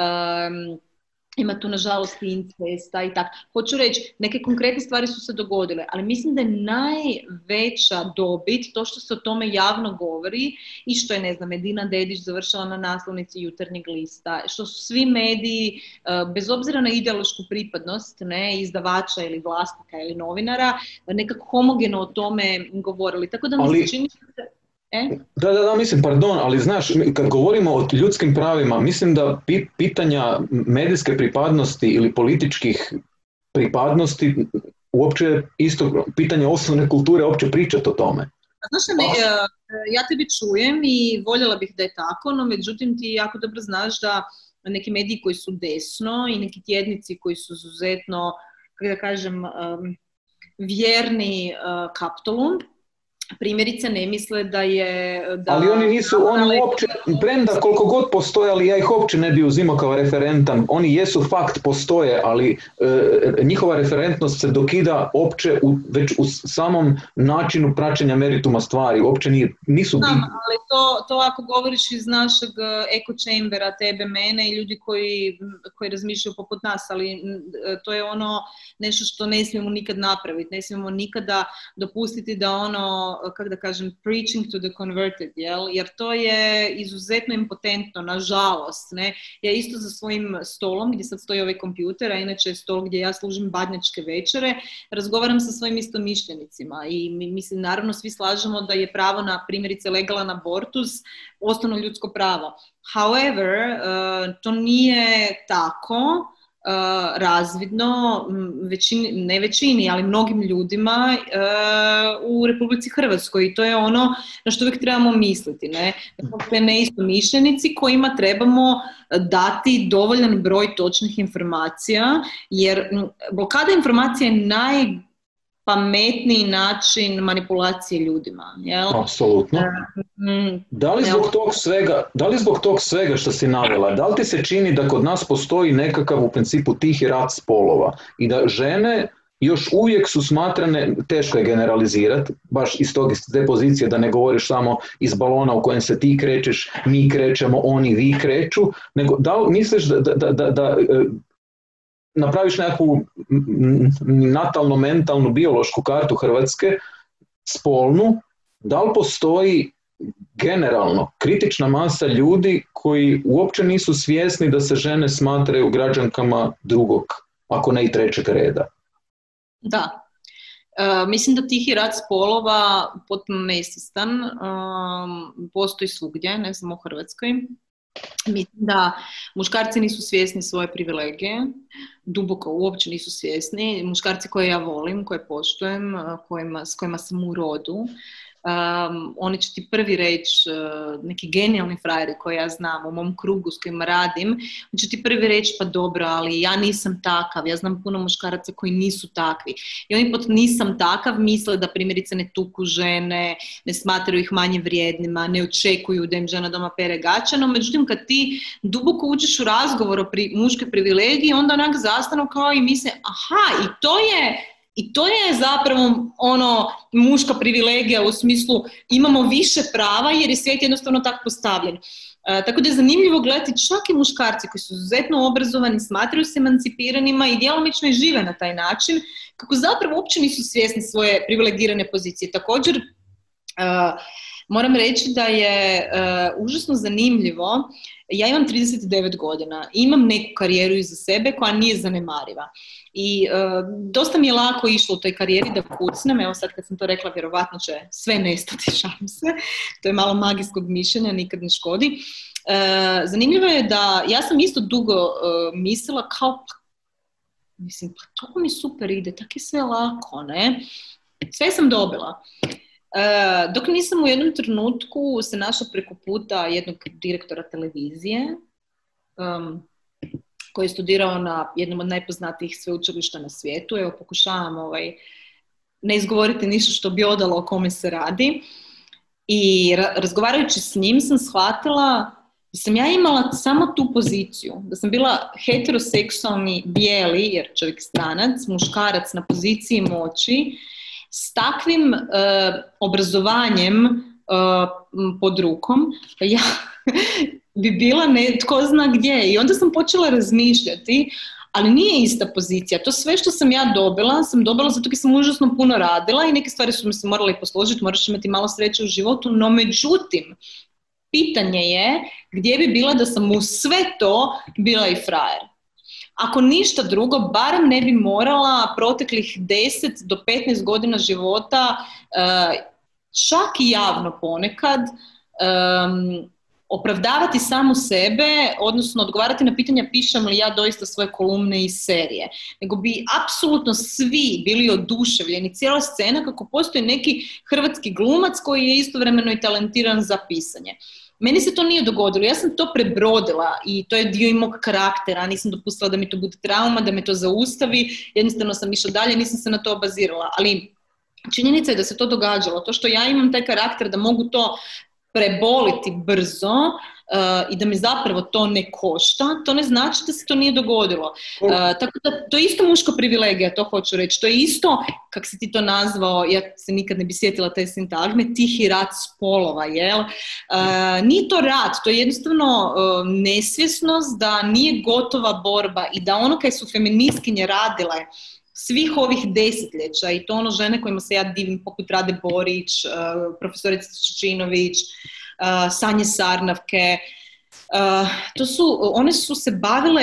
ima tu nažalost incesta i tako. Hoću reći, neke konkretne stvari su se dogodile, ali mislim da je najveća dobit to što se o tome javno govori i što je, Medina Dedić završila na naslovnici Jutarnjeg lista, što su svi mediji, bez obzira na ideološku pripadnost, izdavača ili vlasnika ili novinara, nekako homogeno o tome govorili. Tako da mi se čini... Da, mislim, pardon, ali znaš, kad govorimo o ljudskim pravima, mislim da pitanja medijske pripadnosti ili političkih pripadnosti uopće isto pitanje osnovne kulture uopće pričati o tome. Znaš, ja tebi čujem i voljela bih da je tako, no međutim ti jako dobro znaš da neki mediji koji su desno i neki tjednici koji su izuzetno, kako da kažem, vjerni Kaptolun, primjerice ne misle da je... Ali oni nisu, oni uopće, premda koliko god postoje, ali ja ih uopće ne bi uzimao kao referentan, oni jesu fakt, postoje, ali njihova referentnost se dokida uopće već u samom načinu praćenja merituma stvari, uopće nisu bitni. Ali to ako govoriš iz našeg echo chambera, tebe, mene i ljudi koji razmišljaju poput nas, ali to je nešto što ne smijemo nikad napraviti, ne smijemo nikada dopustiti da kako da kažem, preaching to the converted, jer to je izuzetno impotentno, nažalost. Ja isto za svojim stolom, gdje sad stoji ovaj kompjuter, a inače je stol gdje ja služim badnjačke večere, razgovaram sa svojim istomišljenicima i mislim, naravno, svi slažemo da je pravo na, primjerice, legalan abortus osnovno ljudsko pravo. However, to nije tako razvidno ne većini, ali mnogim ljudima u Republici Hrvatskoj, i to je na što uvijek trebamo misliti. Dakle, neistomišljenici kojima trebamo dati dovoljan broj točnih informacija, jer blokada informacija je najpametniji način manipulacije ljudima. Apsolutno. Da li zbog tog svega što si navela, da li ti se čini da kod nas postoji nekakav u principu tihi rat spolova i da žene još uvijek su smatrane, teško je generalizirati, baš iz te pozicije, da ne govoriš samo iz balona u kojem se ti krećeš, mi krećemo, oni, vi kreću, nego da li misliš da napraviš nekakvu natalno, mentalnu, biološku kartu Hrvatske, spolnu, da li postoji generalno kritična masa ljudi koji uopće nisu svjesni da se žene smatraju građankama drugog, ako ne i trećeg reda? Da. Mislim da tihi rad spolova potpuno nesvjestan, postoji svugdje, ne samo u Hrvatskoj. Mislim da muškarci nisu svjesni svoje privilegije, duboko uopće nisu svjesni. Muškarci koje ja volim, koje poštujem, s kojima sam u rodu, oni će ti prvi reći, neki genijalni frajeri koje ja znam u mom krugu s kojima radim, oni će ti prvi reći pa dobro, ali ja nisam takav, ja znam puno muškaraca koji nisu takvi. I oni pod nisam takav misle da primjerice ne tuku žene, ne smatraju ih manje vrijednima, ne očekuju da im žena doma pere gaće, no međutim kad ti duboko uđeš u razgovor o muškoj privilegiji, onda onak zastanu kao i misle, aha, i to je zapravo muška privilegija u smislu imamo više prava jer je svijet jednostavno tako postavljen. Tako da je zanimljivo gledati čak i muškarci koji su izuzetno obrazovani, smatraju se emancipiranima i djelomično i žive na taj način, kako zapravo uopće nisu svjesni svoje privilegirane pozicije. Također, moram reći da je užasno zanimljivo. Ja imam 39 godina i imam neku karijeru iza sebe koja nije zanemariva. I dosta mi je lako išlo u toj karijeri da pucnem. Evo sad kad sam to rekla, vjerovatno će sve nestati, šalim se. To je malo magijskog mišljenja, nikad ne škodi. Zanimljivo je da ja sam isto dugo mislila kao, mislim, pa to mi super ide, tako je sve lako, ne? Sve sam dobila. Dok nisam u jednom trenutku se našla preko puta jednog direktora televizije koji je studirao na jednom od najpoznatijih sveučilišta na svijetu. Evo, pokušavam ne izgovoriti ništa što bi odalo o kome se radi. I razgovarajući s njim sam shvatila da sam ja imala samo tu poziciju, da sam bila heteroseksualni bijeli, jer čovjek stranac, muškarac na poziciji moći, s takvim obrazovanjem pod rukom, ja bi bila tko zna gdje. I onda sam počela razmišljati, ali nije ista pozicija. To sve što sam ja dobila, sam dobila zato jer sam užasno puno radila i neke stvari su mi se morale posložiti, moraš imati malo sreće u životu, no međutim, pitanje je gdje bi bila da sam u sve to bila i frajer. Ako ništa drugo, barem ne bi morala proteklih 10 do 15 godina života, čak i javno ponekad, opravdavati samu sebe, odnosno odgovarati na pitanja pišem li ja doista svoje kolumne i serije. Nego bi apsolutno svi bili oduševljeni, cijela scena kako postoji neki hrvatski glumac koji je istovremeno i talentiran za pisanje. Meni se to nije dogodilo, ja sam to prebrodila i to je dio i mog karaktera, nisam dopustila da mi to bude trauma, da me to zaustavi, jednostavno sam išla dalje, nisam se na to obazirala, ali činjenica je da se to događalo, to što ja imam taj karakter da mogu to preboliti brzo i da mi zapravo to ne košta, to ne znači da se to nije dogodilo. Tako da to je isto muška privilegija, to hoću reći. To je isto, kak si ti to nazvao, ja se nikad ne bi sjetila te sintagme, tihi rad spolova, jel? Nije to rad, to je jednostavno nesvjesnost da nije gotova borba i da ono kaj su feministkinje radile svih ovih desetljeća i to žene kojima se ja divim poput Rade Borić, profesorica Čečinović, Sanje Sarnavke, one su se bavile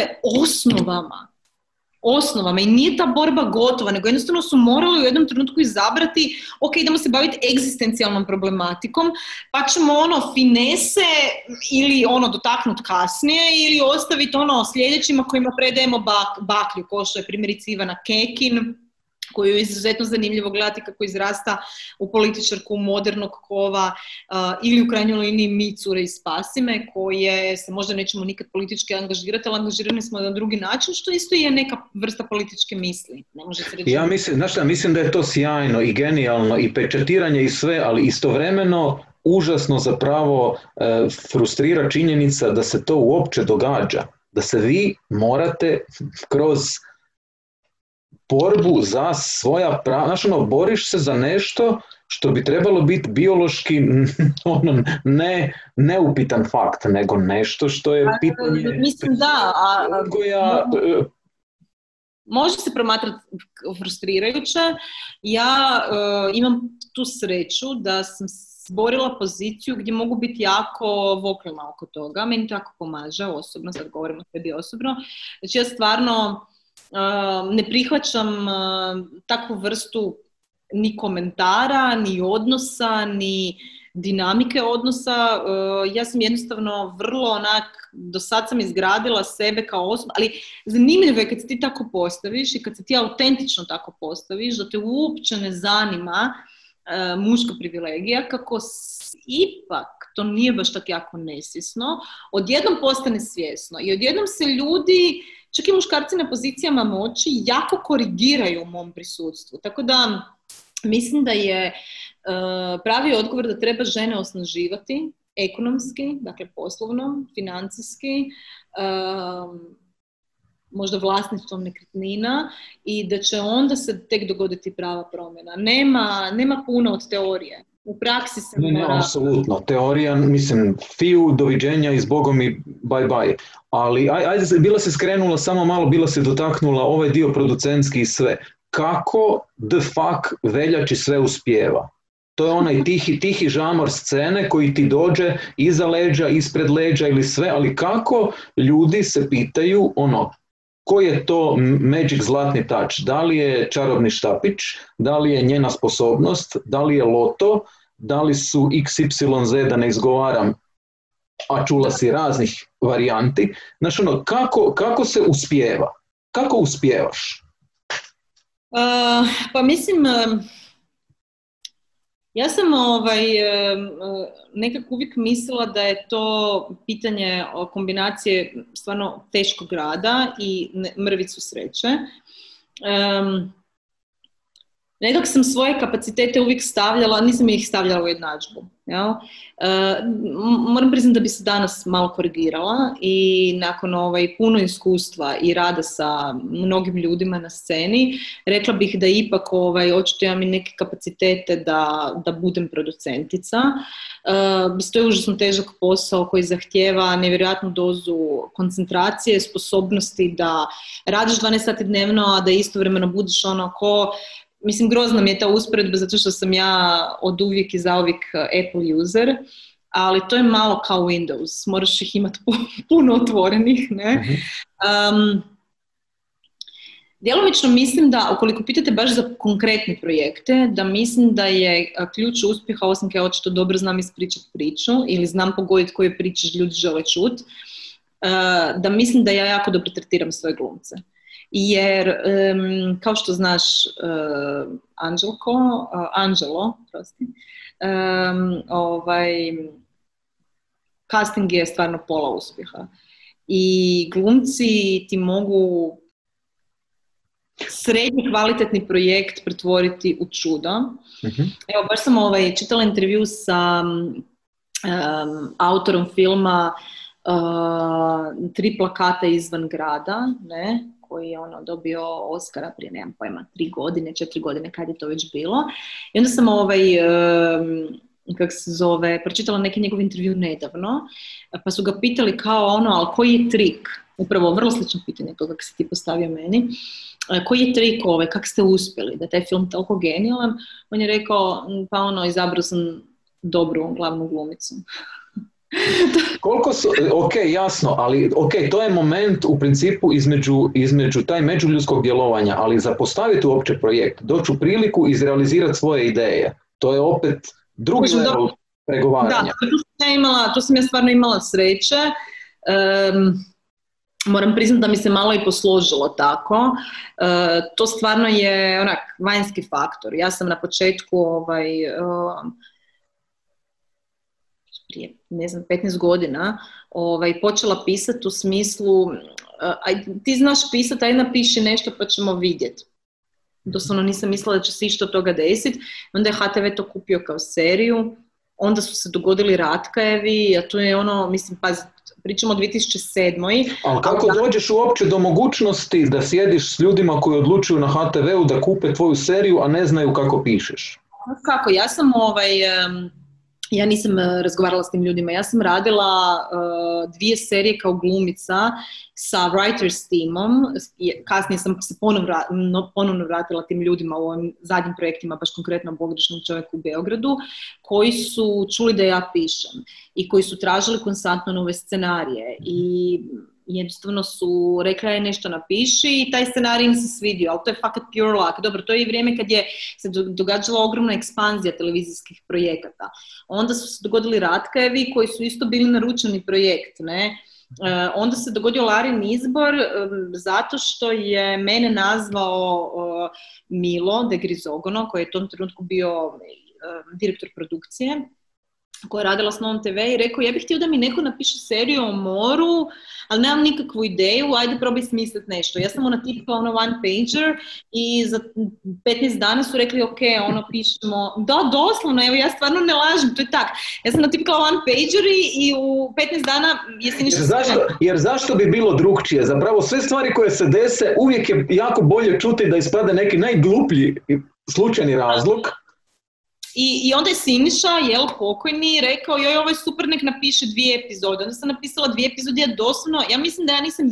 osnovama i nije ta borba gotova, nego jednostavno su morali u jednom trenutku izabrati, ok, idemo se baviti egzistencijalnom problematikom, pa ćemo finese ili dotaknuti kasnije ili ostaviti sljedećima kojima predajemo baklju, kao što je primjerice Ivana Kekin, koju je izuzetno zanimljivo gledati kako izrasta u političarku modernog kova, ili u krajnjoj liniji mi cure iz Spasime, koje se možda nećemo nikad politički angažirati, ali angažirani smo na drugi način, što isto je neka vrsta političke misli. Ne može se reći. Ja mislim da je to sjajno i genijalno i pečatiranje i sve, ali istovremeno užasno zapravo frustrira činjenica da se to uopće događa. Da se vi morate kroz borbu za svoja prava, boriš se za nešto što bi trebalo biti biološki neupitan fakt, nego nešto što je pitanje... Mislim da, može se promatrati frustrirajuće. Ja imam tu sreću da sam stvorila poziciju gdje mogu biti jako vokalna oko toga. Meni to jako pomaže osobno, sad govorim o sebi osobno. Znači ja stvarno ne prihvaćam takvu vrstu ni komentara, ni odnosa, ni dinamike odnosa. Ja sam jednostavno vrlo do sad sam izgradila sebe kao osoba, ali zanimljivo je kad se ti tako postaviš i kad se ti autentično tako postaviš, da te uopće ne zanima muška privilegija, kako ipak to nije baš tako jako nesvjesno, odjednom postane svjesno i odjednom se ljudi, čak i muškarci na pozicijama moći, jako korigiraju u mom prisustvu. Tako da mislim da je pravi odgovor da treba žene osnaživati ekonomski, dakle poslovno, financijski, možda vlasništvom nekretnina i da će onda se tek dogoditi prava promjena. Nema puno od teorije. U praksi se mora... Apsolutno. Teorija, mislim, fiju, doviđenja i zbogom i bye bye. Ali, ajde, bila se skrenula samo malo, bila se dotaknula ovaj dio producentski i sve. Kako the fuck Veljači sve uspijeva? To je onaj tihi žamor scene koji ti dođe iza leđa, ispred leđa ili sve, ali kako ljudi se pitaju koji je to magic zlatni touch? Da li je čarobni štapić, da li je njena sposobnost, da li je loto, da li su XYZ, da ne izgovaram, a čula si raznih varijanti. Znači, kako se uspijeva? Kako uspijevaš? Pa mislim, ja sam nekako uvijek mislila da je to pitanje kombinacije stvarno teškog rada i mrvicu sreće. Nekako sam svoje kapacitete uvijek stavljala, nisam ih stavljala u jednadžbu. Moram priznati da bi se danas malo korigirala i nakon puno iskustva i rada sa mnogim ljudima na sceni, rekla bih da ipak očito imam i neke kapacitete da budem producentica. To je užasno težak posao koji zahtijeva nevjerojatnu dozu koncentracije, sposobnosti da radiš 12 sati dnevno, a da istovremeno budeš mislim, grozna mi je ta usporedba zato što sam ja od uvijek i zauvijek Apple user, ali to je malo kao Windows, moraš ih imati puno otvorenih, ne? Djelomično mislim da, ukoliko pitate baš za konkretne projekte, da mislim da je ključ uspjeha, osim kao ja očito dobro znam ispričati priču ili znam pogoditi koje priče ljudi žele čuti, da mislim da ja jako dobro tretiram svoje glumce. Jer, kao što znaš, Anđelo, casting je stvarno pola uspjeha. I glumci ti mogu srednji kvalitetni projekt pretvoriti u čudo. Evo, baš sam čitala intervju sa autorom filma Tri plakata izvan grada, ne? Koji je dobio Oscara prije, nemam pojma, 4 godine, kad je to već bilo. I onda sam pročitala neki njegov intervju nedavno, pa su ga pitali kao ali koji je trik? Upravo vrlo slično pitanje toga kako si ti postavio meni. Koji je trik kako ste uspjeli da je taj film toliko genijalan? On je rekao, pa izabrao sam dobru glavnu glumicu. Koliko su, ok, jasno, ali ok, to je moment u principu između taj međuljudskog djelovanja, ali za postaviti uopće projekt, doći u priliku izrealizirati svoje ideje, to je opet drugi level pregovaranja. Da, tu sam ja stvarno imala sreće. Moram priznati da mi se malo i posložilo tako. To stvarno je vanjski faktor. Ja sam na početku prije, 15 godina, počela pisati u smislu, ti znaš pisati, aj napiši nešto pa ćemo vidjeti. Doslovno nisam mislila da će se išta od toga desiti. Onda je HTV to kupio kao seriju, onda su se dogodili Ratkajevi, a to je mislim, pričamo o 2007. Ali kako dođeš uopće do mogućnosti da sjediš s ljudima koji odlučuju na HTV-u da kupe tvoju seriju, a ne znaju kako pišeš? Kako, ja sam ja nisam razgovarala s tim ljudima. Ja sam radila 2 serije kao glumica sa writers teamom. Kasnije sam se ponovno vratila tim ljudima u ovim zadnjim projektima, baš konkretno Pogrešnom čovjeku u Beogradu, koji su čuli da ja pišem i koji su tražili konstantno nove scenarije. I jednostavno su rekla je nešto napiši i taj scenarij im se svidio, ali to je fakat pure luck. Dobro, to je i vrijeme kad je se događala ogromna ekspanzija televizijskih projekata. Onda su se dogodili Ratkajevi koji su isto bili naručeni projekt, ne? Onda se dogodio Larin izbor zato što je mene nazvao Milo de Grizogono, koji je u tom trenutku bio direktor produkcije, koja je radila s Novom TV i rekao, ja bih htio da mi neko napiše seriju o moru, ali nemam nikakvu ideju, ajde probaj smisliti nešto. Ja sam natipala one pager i za 15 dana su rekli, ok, pišemo, da, doslovno, evo ja stvarno ne lažem, to je tak. Ja sam natipala one pager i u 15 dana jesi ništa... Jer zašto bi bilo drugčije? Zapravo sve stvari koje se dese, uvijek je jako bolje čuti da ispada neki najgluplji slučajni razlog. I onda je Siniša, pokojni, rekao, joj, ovo je super, nek napiše 2 epizode. Onda sam napisala 2 epizode, ja mislim da ja nisam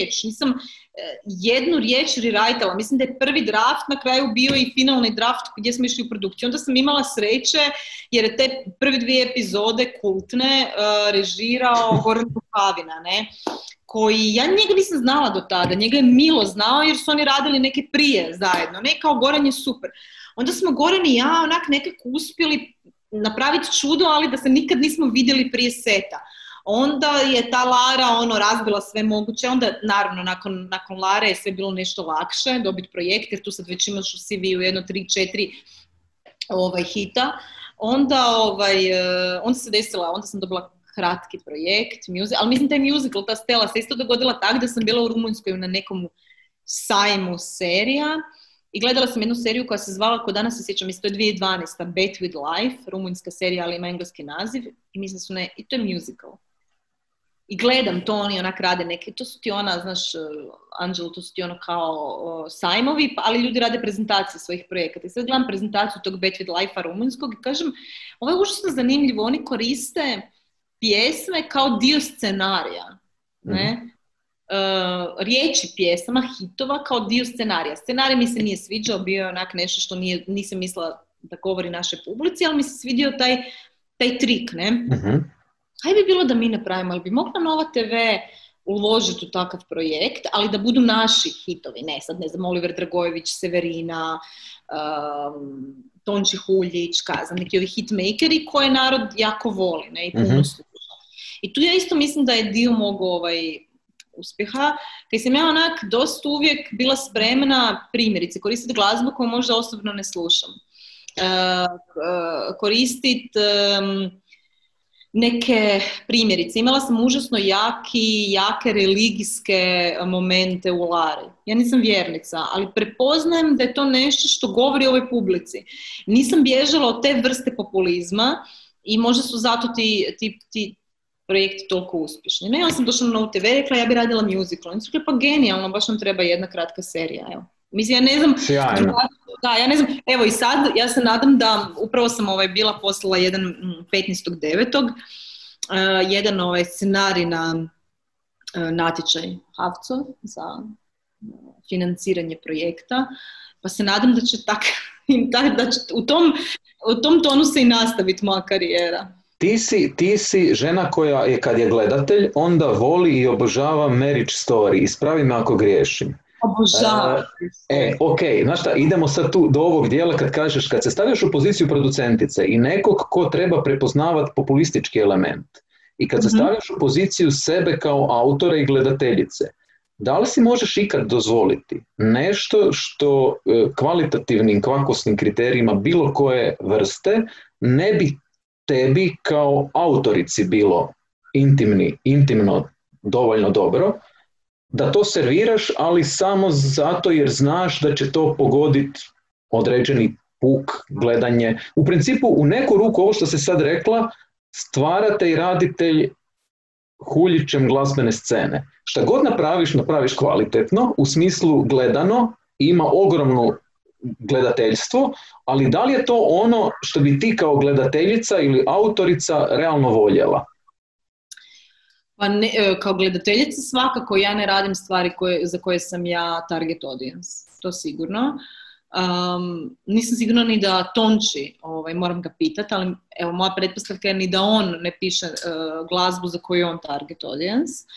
jednu riječ rewritala. Mislim da je prvi draft na kraju bio i finalni draft gdje smo išli u produkciju. Onda sam imala sreće, jer je te prve 2 epizode kultne režirao Goran Rukavina, ne? Koji, ja njega nisam znala do tada, njega je Milo znao jer su oni radili neke prije zajedno, ne, kao Goran je super. Onda smo Goran i ja nekako uspjeli napraviti čudo, ali da se nikad nismo vidjeli prije seta. Onda je ta Lara razbila sve moguće, onda naravno nakon Lare je sve bilo nešto lakše dobiti projekt, jer tu sad već imaš u CV-u 1, 3, 4 hita. Onda se desila, onda sam dobila kratki projekt, ali mislim taj musical, ta Stella se isto dogodila tako da sam bila u Rumunjskoj na nekom sajmu serija i gledala sam jednu seriju koja se zvala, ko danas se sjećam, mislim to je 2012. Bet with Life, rumunjska serija, ali ima engleski naziv i mislim su i to je musical. I gledam to, oni rade neke, to su ti znaš, Anđelo, to su ti kao sajmovi, ali ljudi rade prezentacije svojih projekata. I sad gledam prezentaciju tog Bet with Life-a rumunjskog i kažem, ovo je užasno zanimljivo, oni koriste pjesme kao dio scenarija, ne? Riječi pjesama, hitova kao dio scenarija. Scenarij mi se nije sviđao, bio je nešto što nisam mislila da govori našoj publici, ali mi se svidio taj trik, ne? Kaj bi bilo da mi napravimo, ali bi mogla Nova TV uložiti u takav projekt, ali da budu naši hitovi, ne znam, Oliver Dragojević, Severina, Tonči Huljić, neki ovi hitmakeri koje narod jako voli, ne, i puno sluša. I tu ja isto mislim da je dio mog uspjeha, kaj sam ja dosta uvijek bila spremna, primjerice, koristiti glazbu koju možda osobno ne slušam. Koristiti neke primjerice. Imala sam užasno jake religijske momente u Lari. Ja nisam vjernica, ali prepoznajem da je to nešto što govori o ovoj publici. Nisam bježala od te vrste populizma i možda su zato ti projekti toliko uspješni. Ne, ja sam došla na Novu TV, rekla ja bi radila musical. Oni su rekli, pa genijalno, baš nam treba jedna kratka serija. Evo. Mislim, ja ne znam... ja ne znam, evo i sad, ja se nadam da, upravo sam bila poslala jedan 15.9. Jedan scenarij na natječaj HAVC-ov za financiranje projekta, pa se nadam da će u tom tonu se i nastaviti moja karijera. Ti si žena koja je, kad je gledatelj, onda voli i obožava marriage story. Ispravi me ako griješim. Obožavam. Ok, znaš šta, idemo sad tu do ovog dijela kad kažeš, kad se stavljaš u poziciju producentice i nekog ko treba prepoznavati populistički element i kad se stavljaš u poziciju sebe kao autora i gledateljice, da li si možeš ikad dozvoliti nešto što kvalitativnim, kvakosnim kriterijima bilo koje vrste ne bi tebi kao autorici bilo intimno dovoljno dobro, da to serviraš, ali samo zato jer znaš da će to pogoditi određeni puk, gledanje. U principu, u neku ruku, ovo što se sad rekla, stvarate i raditelj Huljićem glazbene scene. Šta god napraviš kvalitetno, u smislu gledano, ima ogromno gledateljstvo, ali da li je to ono što bi ti kao gledateljica ili autorica realno voljela? Pa ne, kao gledateljica svakako ja ne radim stvari za koje sam ja target audience, to sigurno. Nisam sigurna ni da Tonči, moram ga pitati, ali evo, moja pretpostavka je ni da on ne piše glazbu za koju je on target audience.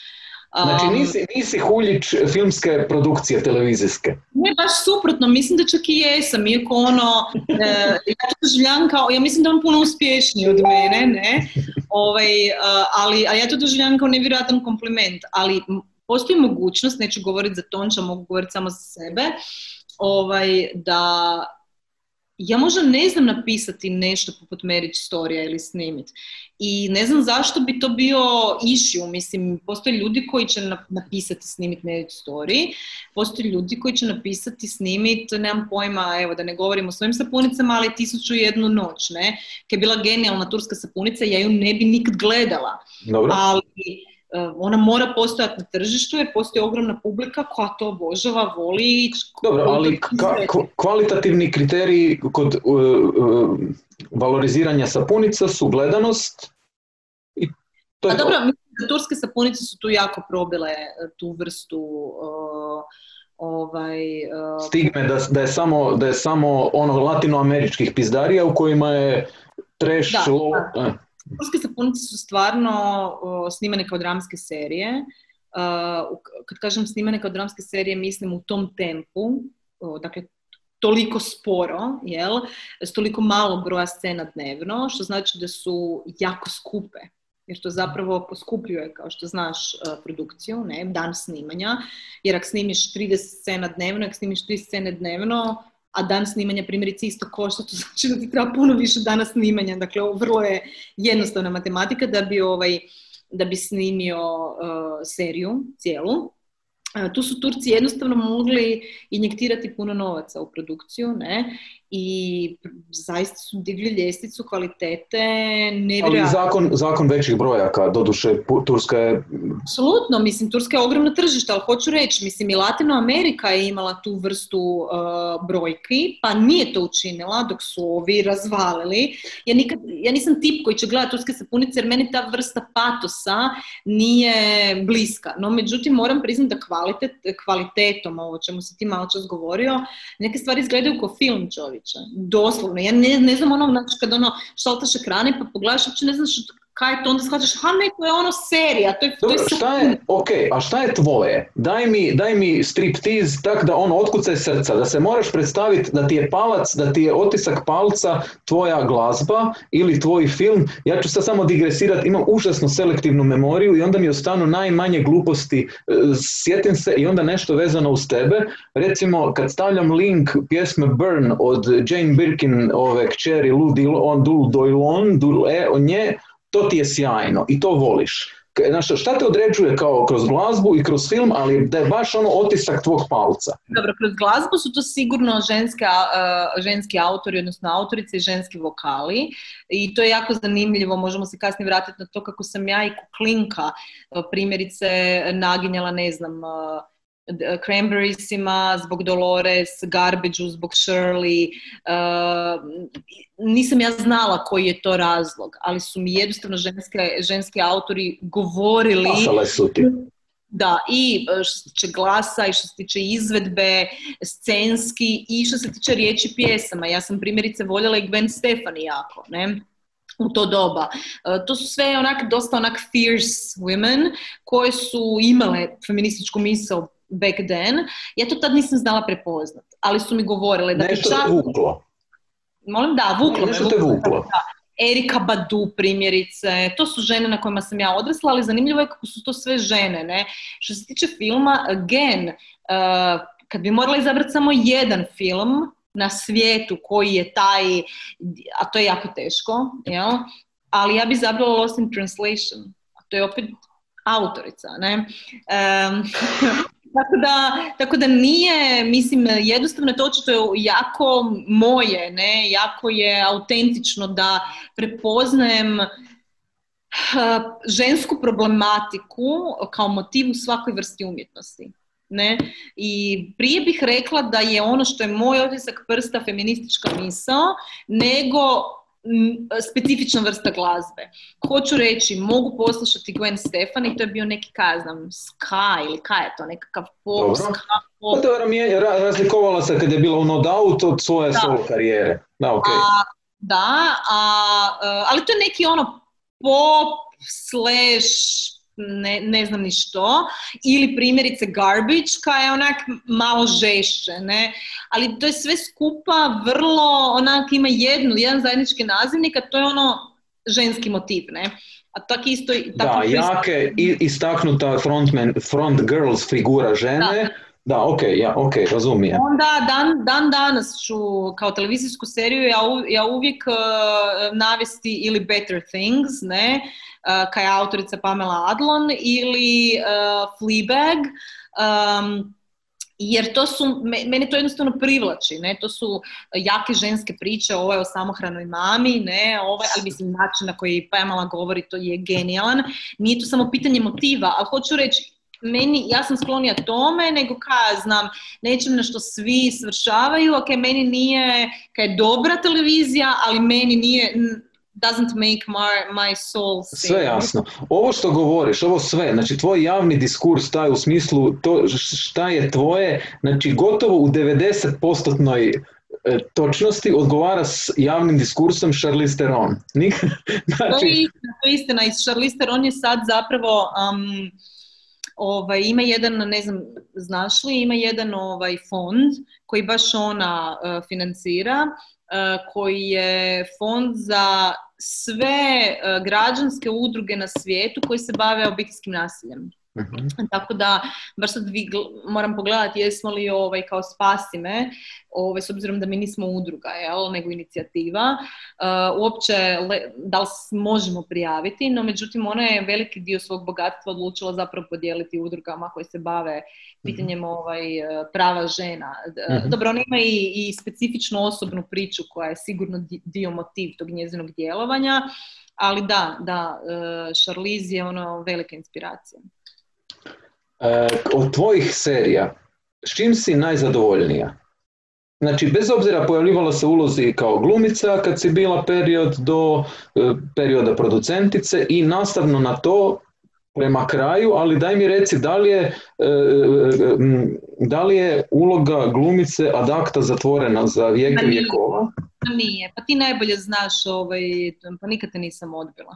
Znači nisi huljić filmske produkcije televizijske? Ne, baš suprotno, mislim da čak i jesam, iako ja to doživljavam kao, ja mislim da on puno uspješniji od mene, ne? Ali ja to doživljavam kao nevjerojatan kompliment, ali postoji mogućnost, neću govoriti za Tonča, mogu govoriti samo za sebe, da ja možda ne znam napisati nešto poput Marriage Storya ili snimit. I ne znam zašto bi to bio issue. Mislim, postoje ljudi koji će napisati, snimit Marriage Story, postoje ljudi koji će napisati, snimit, nemam pojma, evo da ne govorim o svojim sapunicama, ali 1001 noć, ne? Kad je bila genijalna turska sapunica, ja ju ne bi nikad gledala. Dobro. Ali ona mora postojati na tržištu jer postoji ogromna publika koja to obožava, voli. Dobro, ali kvalitativni kriteriji kod valoriziranja sapunica su gledanost i to je dobro, mislim da turske sapunice su tu jako probile tu vrstu stigme da je samo ono latinoameričkih pizdarija u kojima je trash, Turske sapunice su stvarno snimane kao dramske serije. Kad kažem snimane kao dramske serije, mislim u tom tempu, dakle toliko sporo, s toliko malo broja scena dnevno, što znači da su jako skupe. Jer to zapravo poskupljuje, kao što znaš, produkciju, ne, dan snimanja. Jer ako snimiš 30 scena dnevno, ako snimiš 3 scene dnevno, a dan snimanja primjerice isto košta, to znači da ti treba puno više dana snimanja. Dakle, vrlo je jednostavna matematika da bi snimio seriju cijelu. Tu su Turci jednostavno mogli injektirati puno novaca u produkciju, ne? I zaista su digli ljestvicu kvalitete nevjerojatno. Ali zakon većih brojaka, doduše Turska je... Apsolutno, mislim, Turska je ogromno tržište, ali hoću reći, mislim, i Latino Amerika je imala tu vrstu brojki, pa nije to učinila dok su ovi razvalili. Ja nisam tip koji će gledati turske sapunice, jer meni ta vrsta patosa nije bliska. No, međutim, moram priznati da kvalitetom, ovo čemu si ti malo čas govorio, neke stvari izgledaju kao film, čovječe. Doslovno. Ja ne znam znači kad šaltaš ekrane pa pogledaš, uopće ne znaš kaj je to, onda shvaćaš, ne, to je serija. A šta je tvoje? Daj mi striptease tak da otkucaj srca, da se moraš predstaviti da ti je palac, da ti je otisak palca tvoja glazba ili tvoj film. Ja ću sad samo digresirati, imam užasno selektivnu memoriju i onda mi ostanu najmanje gluposti, sjetim se i onda nešto vezano uz tebe. Recimo, kad stavljam link pjesme Burn od Jane Birkin, ove kćeri Dul Doilon, od nje, to ti je sjajno i to voliš. Znači, šta te određuje kao kroz glazbu i kroz film, ali da je baš otisak tvog palca? Dobro, kroz glazbu su to sigurno ženski autori, odnosno autorice i ženski vokali. I to je jako zanimljivo, možemo se kasnije vratiti na to kako sam ja i Kuklinka primjerice naginjala, ne znam, Cranberriesima zbog Dolores, Garbageu zbog Shirley. Nisam ja znala koji je to razlog, ali su mi jednostavno ženski autori govorili. Pasale su ti. Da, i što se tiče glasa, i što se tiče izvedbe, scenski, i što se tiče riječi pjesama. Ja sam primjerice voljela i Gwen Stefani jako, ne? U to doba. To su sve dosta fierce women koje su imale feminističku misao back then. Ja to tad nisam znala prepoznat, ali su mi govorile da nešto te vuklo. Molim, da, vuklo. Nešto te vuklo. Erika Badu primjerice, to su žene na kojima sam ja odrasla, ali zanimljivo je kako su to sve žene, ne? Što se tiče filma, again, kad bi morala izabrati samo jedan film na svijetu koji je taj, a to je jako teško, jel? Ali ja bi izabrala Lost in Translation, a to je opet autorica, ne? Tako da nije, mislim, jednostavno to očito je jako moje, ne, jako je autentično da prepoznajem žensku problematiku kao motiv u svakoj vrsti umjetnosti. Ne? I prije bih rekla da je ono što je moj otisak prsta feministička misao, nego specifična vrsta glazbe. Hoću reći, mogu poslušati Gwen Stefani, to je bio neki, ska ili kaj je to, nekakav pop, ska pop. Razlikovala se kad je bila u No Doubt od svoje solo karijere. Da, okay. Ali to je neki pop / ne znam ni što, ili primjerice Garbage, koja je onak malo žešće, ne, ali to je sve skupa vrlo, onak ima jedan zajednički nazivnik, a to je ono ženski motiv, ne. A tak isto, da, jake, istaknuta front girls figura žene, da, ok, razumijem. Onda danas ću kao televizijsku seriju ja uvijek navesti ili Better Things, ne, kao je autorica Pamela Adlon, ili Fleabag, jer to su, mene to jednostavno privlači, ne, to su jake ženske priče, ovo je o samohranoj mami, ne, ali mislim način na koji Pamela govori, to je genijalan, nije to samo pitanje motiva, ali hoću reći, ja sam sklonija tome, nego kaj znam, nečem na što svi svršavaju, ok, meni nije, kaj je dobra televizija, ali meni nije, doesn't make my soul sing. Sve jasno. Ovo što govoriš, ovo sve, znači tvoj javni diskurs taj u smislu to šta je tvoje, znači gotovo u 90% točnosti odgovara s javnim diskursom Charlize Theron. Znači... To je istina. I Charlize Theron je sad zapravo... ima jedan, ne znam, znaš li, ima jedan fond koji baš ona financira, koji je fond za sve građanske udruge na svijetu koji se bave obiteljskim nasiljem. Uh-huh. Tako da, baš sad moram pogledati jesmo li kao Spasi me, s obzirom da mi nismo udruga, nego inicijativa, uopće da li možemo prijaviti, no međutim ona je veliki dio svog bogatstva odlučila zapravo podijeliti udrugama koje se bave pitanjem prava žena. Uh-huh. Dobro, ona ima i specifičnu osobnu priču koja je sigurno dio motiv tog njezinog djelovanja, ali da, Charlize je velika inspiracija. Od tvojih serija, s čim si najzadovoljnija? Znači, bez obzira pojavljivala se ulozi kao glumica kad si bila period do perioda producentice i nastavno na to prema kraju, ali daj mi reci da li je uloga glumice ad acta zatvorena za vijeke vjekova? Nije, pa ti najbolje znaš, pa nikad te nisam odbila.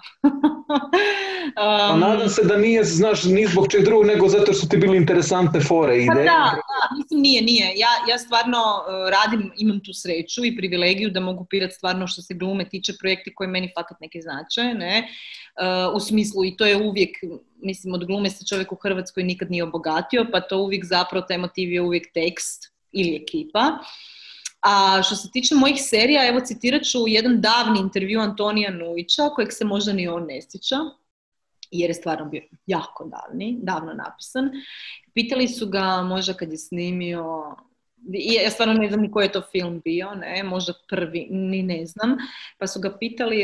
Pa nadam se da nije, znaš, ni zbog čeg drugog, nego zato što ti bili interesantne fore i ideje. Da, mislim nije. Ja stvarno radim, imam tu sreću i privilegiju da mogu pirati stvarno što se glume tiče projekti koji meni fakat neki znače, ne? U smislu, i to je uvijek, mislim, od glume se čovjek u Hrvatskoj nikad nije obogatio, pa to uvijek zapravo, taj motiv je uvijek tekst ili ekipa. A što se tiče mojih serija, evo citirat ću jedan davni intervju Antonija Nujića, kojeg se možda ni on ne sjeća, jer je stvarno bio jako davno napisan. Pitali su ga možda kad je snimio, ja stvarno ne znam ni koji je to film bio, ne, možda prvi, ni ne znam, pa su ga pitali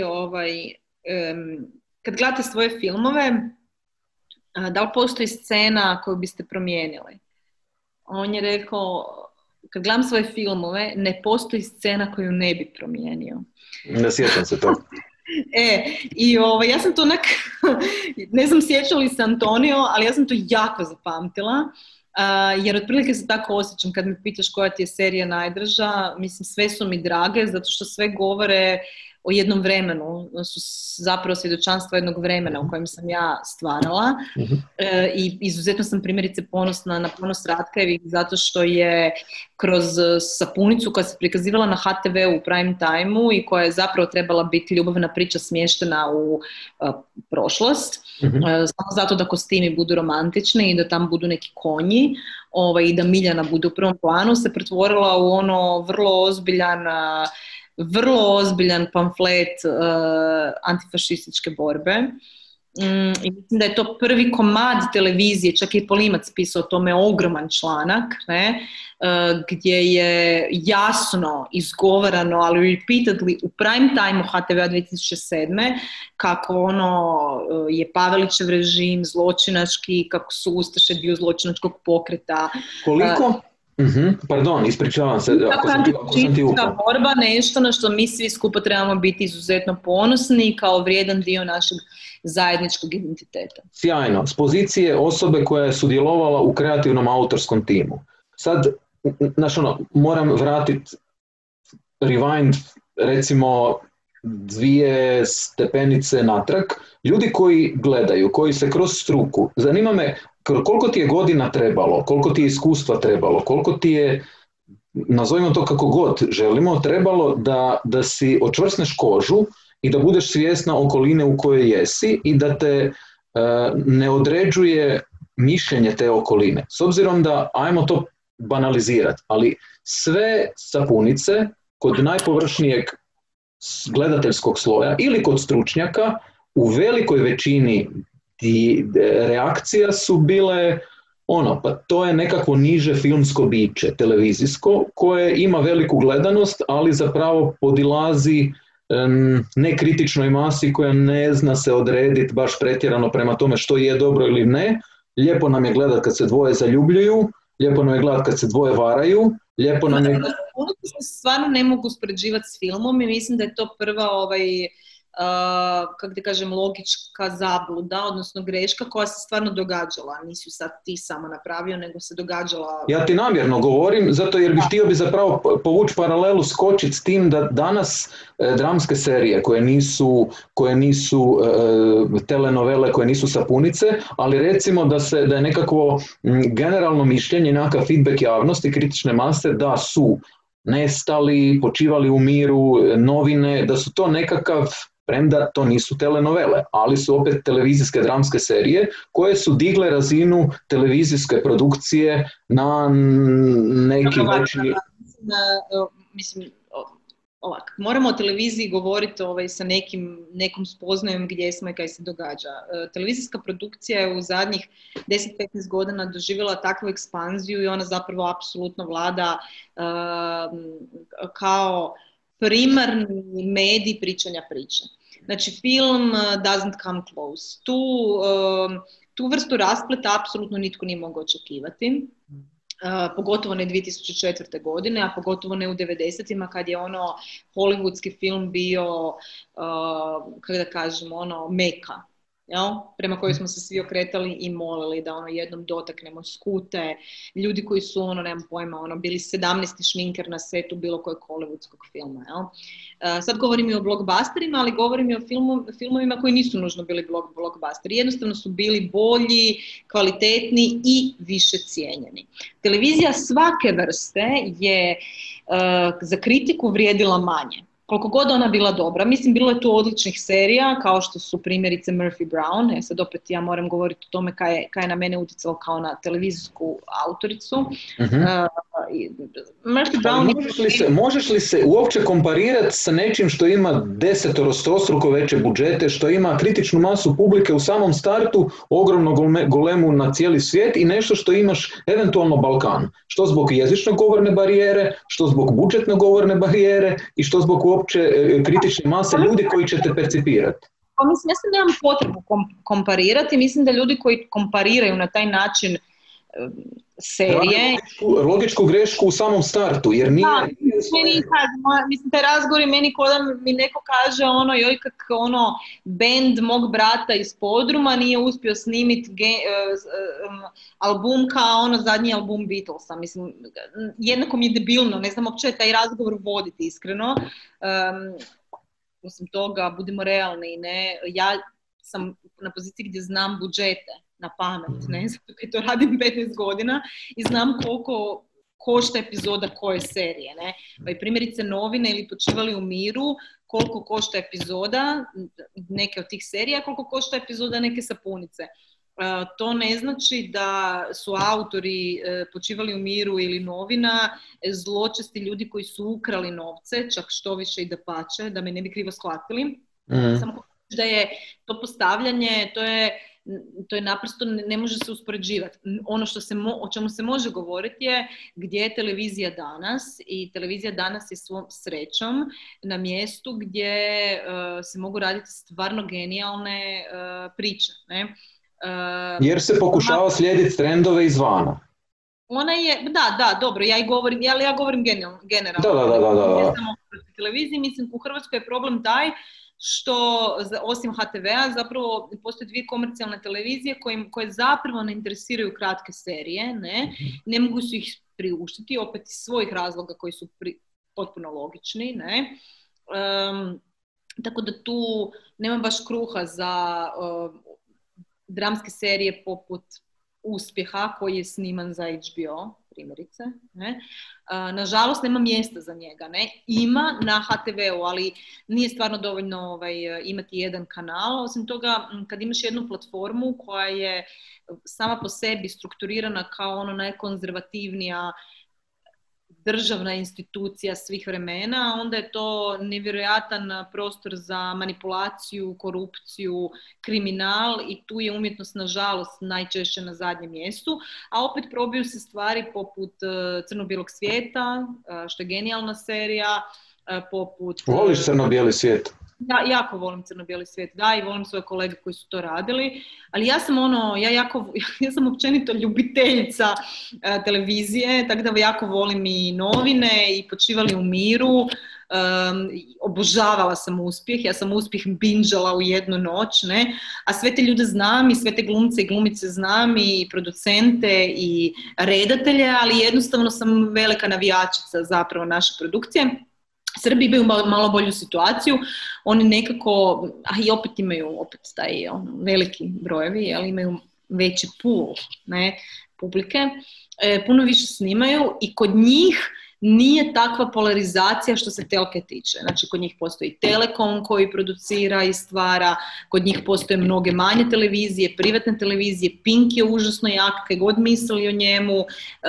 kad gledate svoje filmove, da li postoji scena koju biste promijenili? On je rekao, kad gledam svoje filmove, ne postoji scena koju ne bi promijenio. Ne sjećam se to. I ja sam to ne znam sjeća li se Antonio, ali ja sam to jako zapamtila, jer otprilike se tako osjećam kad me pitaš koja ti je serija najdraža, mislim sve su mi drage, zato što sve govore o jednom vremenu, su zapravo svjedočanstva jednog vremena u kojem sam ja stvarala. I izuzetno sam primjerice ponosna na Ponos Ratkajevih zato što je kroz sapunicu koja se prikazivala na HTV u prime time-u i koja je zapravo trebala biti ljubavna priča smještena u prošlost, samo zato da kostimi budu romantični i da tam budu neki konji i da Miljana bude u prvom planu, se pretvorila u vrlo ozbiljan pamflet antifašističke borbe. I mislim da je to prvi komad televizije, čak i Polimac pisao o tome ogroman članak, ne, gdje je jasno izgovarano, ali repeatedly u prime time-u HTV-a 2007. kako je Pavelićev režim zločinački, kako su ustaše dio zločinačkog pokreta. Koliko? Pardon, ispričavam se. Antifašistička borba, nešto na što mi svi skupa trebamo biti izuzetno ponosni kao vrijedan dio našeg zajedničkog identiteta. Sjajno. S pozicije osobe koja je sudjelovala u kreativnom autorskom timu. Sad, moram vratiti rewind, recimo dvije stepenice natrag, ljudi koji gledaju, koji se kroz struku, zanima me koliko ti je godina trebalo, koliko ti je iskustva trebalo, koliko ti je, nazovimo to kako god želimo, trebalo da si očvrsneš kožu i da budeš svjesna okoline u kojoj jesi i da te ne određuje mišljenje te okoline. S obzirom da, ajmo to banalizirati, ali sve sapunice kod najpovršnijeg gledateljskog sloja ili kod stručnjaka u velikoj većini reakcija su bile pa to je nekakvo niže filmsko biće, televizijsko, koje ima veliku gledanost, ali zapravo podilazi nekritičnoj masi koja ne zna se odrediti baš pretjerano prema tome što je dobro ili ne. Lijepo nam je gledati kad se dvoje zaljubljuju, lijepo nam je gledati kad se dvoje varaju, lijepo nam je... Ono se stvarno ne mogu uspoređivati s filmom i mislim da je to prva kako da kažem, logička zabluda, odnosno greška koja se stvarno događala. Nisi ju sad ti samo napravio, nego se događala... Ja ti namjerno govorim, zato jer bih htio bi zapravo povući paralelu, skočiti s tim da danas dramske serije koje nisu telenovele, koje nisu sapunice, ali recimo da je nekakvo generalno mišljenje, nekakav feedback javnosti, kritične mase, da su nestali, počivali u miru, novine, da su to nekakav, premda to nisu telenovele, ali su opet televizijske dramske serije koje su digle razinu televizijske produkcije na neki veći... Mislim, ovak, moramo o televiziji govoriti sa nekom spoznajom gdje smo i kaj se događa. Televizijska produkcija je u zadnjih 10-15 godina doživjela takvu ekspanziju i ona zapravo apsolutno vlada kao primarni medij pričanja priče. Znači, film doesn't come close. Tu vrstu raspleta apsolutno nitko nije mogao očekivati. Pogotovo ne 2004. godine, a pogotovo ne u 90-ima kad je hollywoodski film bio, kako da kažem, meka. Prema kojoj smo se svi okretali i molili da jednom dotaknemo skute, ljudi koji su nemam pojma, bili 17. šminker na setu bilo kojeg hollywoodskog filma. Sad govorim i o blockbusterima, ali govorim i o filmovima koji nisu nužno bili blockbusteri. Jednostavno su bili bolji, kvalitetni i više cijenjeni. Televizija svake vrste je za kritiku vrijedila manje. Koliko god ona bila dobra, mislim, bilo je tu odličnih serija, kao što su primjerice Murphy Brown, sad opet ja moram govoriti o tome kaj je na mene utjecalo kao na televizijsku autoricu. Murphy Brown... Možeš li se uopće komparirati sa nečim što ima 10-stostruko veće budžete, što ima kritičnu masu publike u samom startu, ogromno golemu na cijeli svijet i nešto što imaš eventualno Balkan? Što zbog jezično govorne barijere, što zbog budžetno govorne barijere i što zbog uopće kritične mase ljudi koji će te percipirati? Pa mislim, ja se nemam potrebu komparirati. Mislim da ljudi koji kompariraju na taj način serije... Logičku grešku u samom startu, jer nije... Da, mislim, taj razgovor je meni ko da mi neko kaže joj kak band mog brata iz podruma nije uspio snimiti album kao zadnji album Beatlesa. Mislim, jednako mi je debilno, ne znam uopće taj razgovor voditi iskreno. Osim toga, budimo realni, ne? Ja sam na poziciji gdje znam budžete na pamet, ne? Zato kaj to radim 15 godina i znam koliko košta epizoda koje serije, ne? Pa i primjerice Novine ili Počivali u miru, koliko košta epizoda neke od tih serija, koliko košta epizoda neke sapunice. To ne znači da su autori Počivali u miru ili Novina zločesti ljudi koji su ukrali novce, čak što više i dapače, da me ne bi krivo shvatili. Samo da je to postavljanje, to je naprosto ne može se uspoređivati. Ono o čemu se može govoriti je gdje je televizija danas, i televizija danas je svom srećom na mjestu gdje se mogu raditi stvarno genijalne priče, ne? Jer se pokušava slijediti trendove izvana. Ona je, da, dobro, ja govorim generalno. Da. Ne samo u televiziji, mislim, u Hrvatskoj je problem taj što osim HTV-a zapravo postoje dvije komercijalne televizije koje zapravo ne interesiraju kratke serije, ne mogu su ih priuštiti, opet iz svojih razloga koji su potpuno logični, ne. tako da tu nema baš kruha za dramske serije poput Uspjeha koji je sniman za HBO, primjerice. Ne? Nažalost, nema mjesta za njega. Ne? Ima na HTV-u, ali nije stvarno dovoljno imati jedan kanal. Osim toga, kad imaš jednu platformu koja je sama po sebi strukturirana kao ono najkonzervativnija državna institucija svih vremena, onda je to nevjerojatan prostor za manipulaciju, korupciju, kriminal i tu je umjetnost nažalost najčešće na zadnjem mjestu, a opet probiju se stvari poput Crno-bijelog svijeta, što je genijalna serija, poput... Voliš crno-bijeli svijet? Ja jako volim crno-bijeli svijet, da, i volim svoje kolege koji su to radili, ali ja sam općenito ljubiteljica televizije, tako da jako volim i novine i Počivali u miru, obožavala sam Uspjeh, ja sam Uspjeh binđala u jednu noć, ne, a sve te ljude znam i sve te glumce i glumice znam i producente i redatelje, ali jednostavno sam velika navijačica zapravo naše produkcije. Srbi imaju malo bolju situaciju, oni nekako, a i opet imaju taj veliki brojevi, ali imaju veći pool, ne, publike, puno više snimaju i kod njih nije takva polarizacija što se telke tiče. Znači, kod njih postoji Telekom koji producira i stvara, kod njih postoje mnoge manje televizije, privatne televizije, Pink je užasno jak, kaj god mislili o njemu,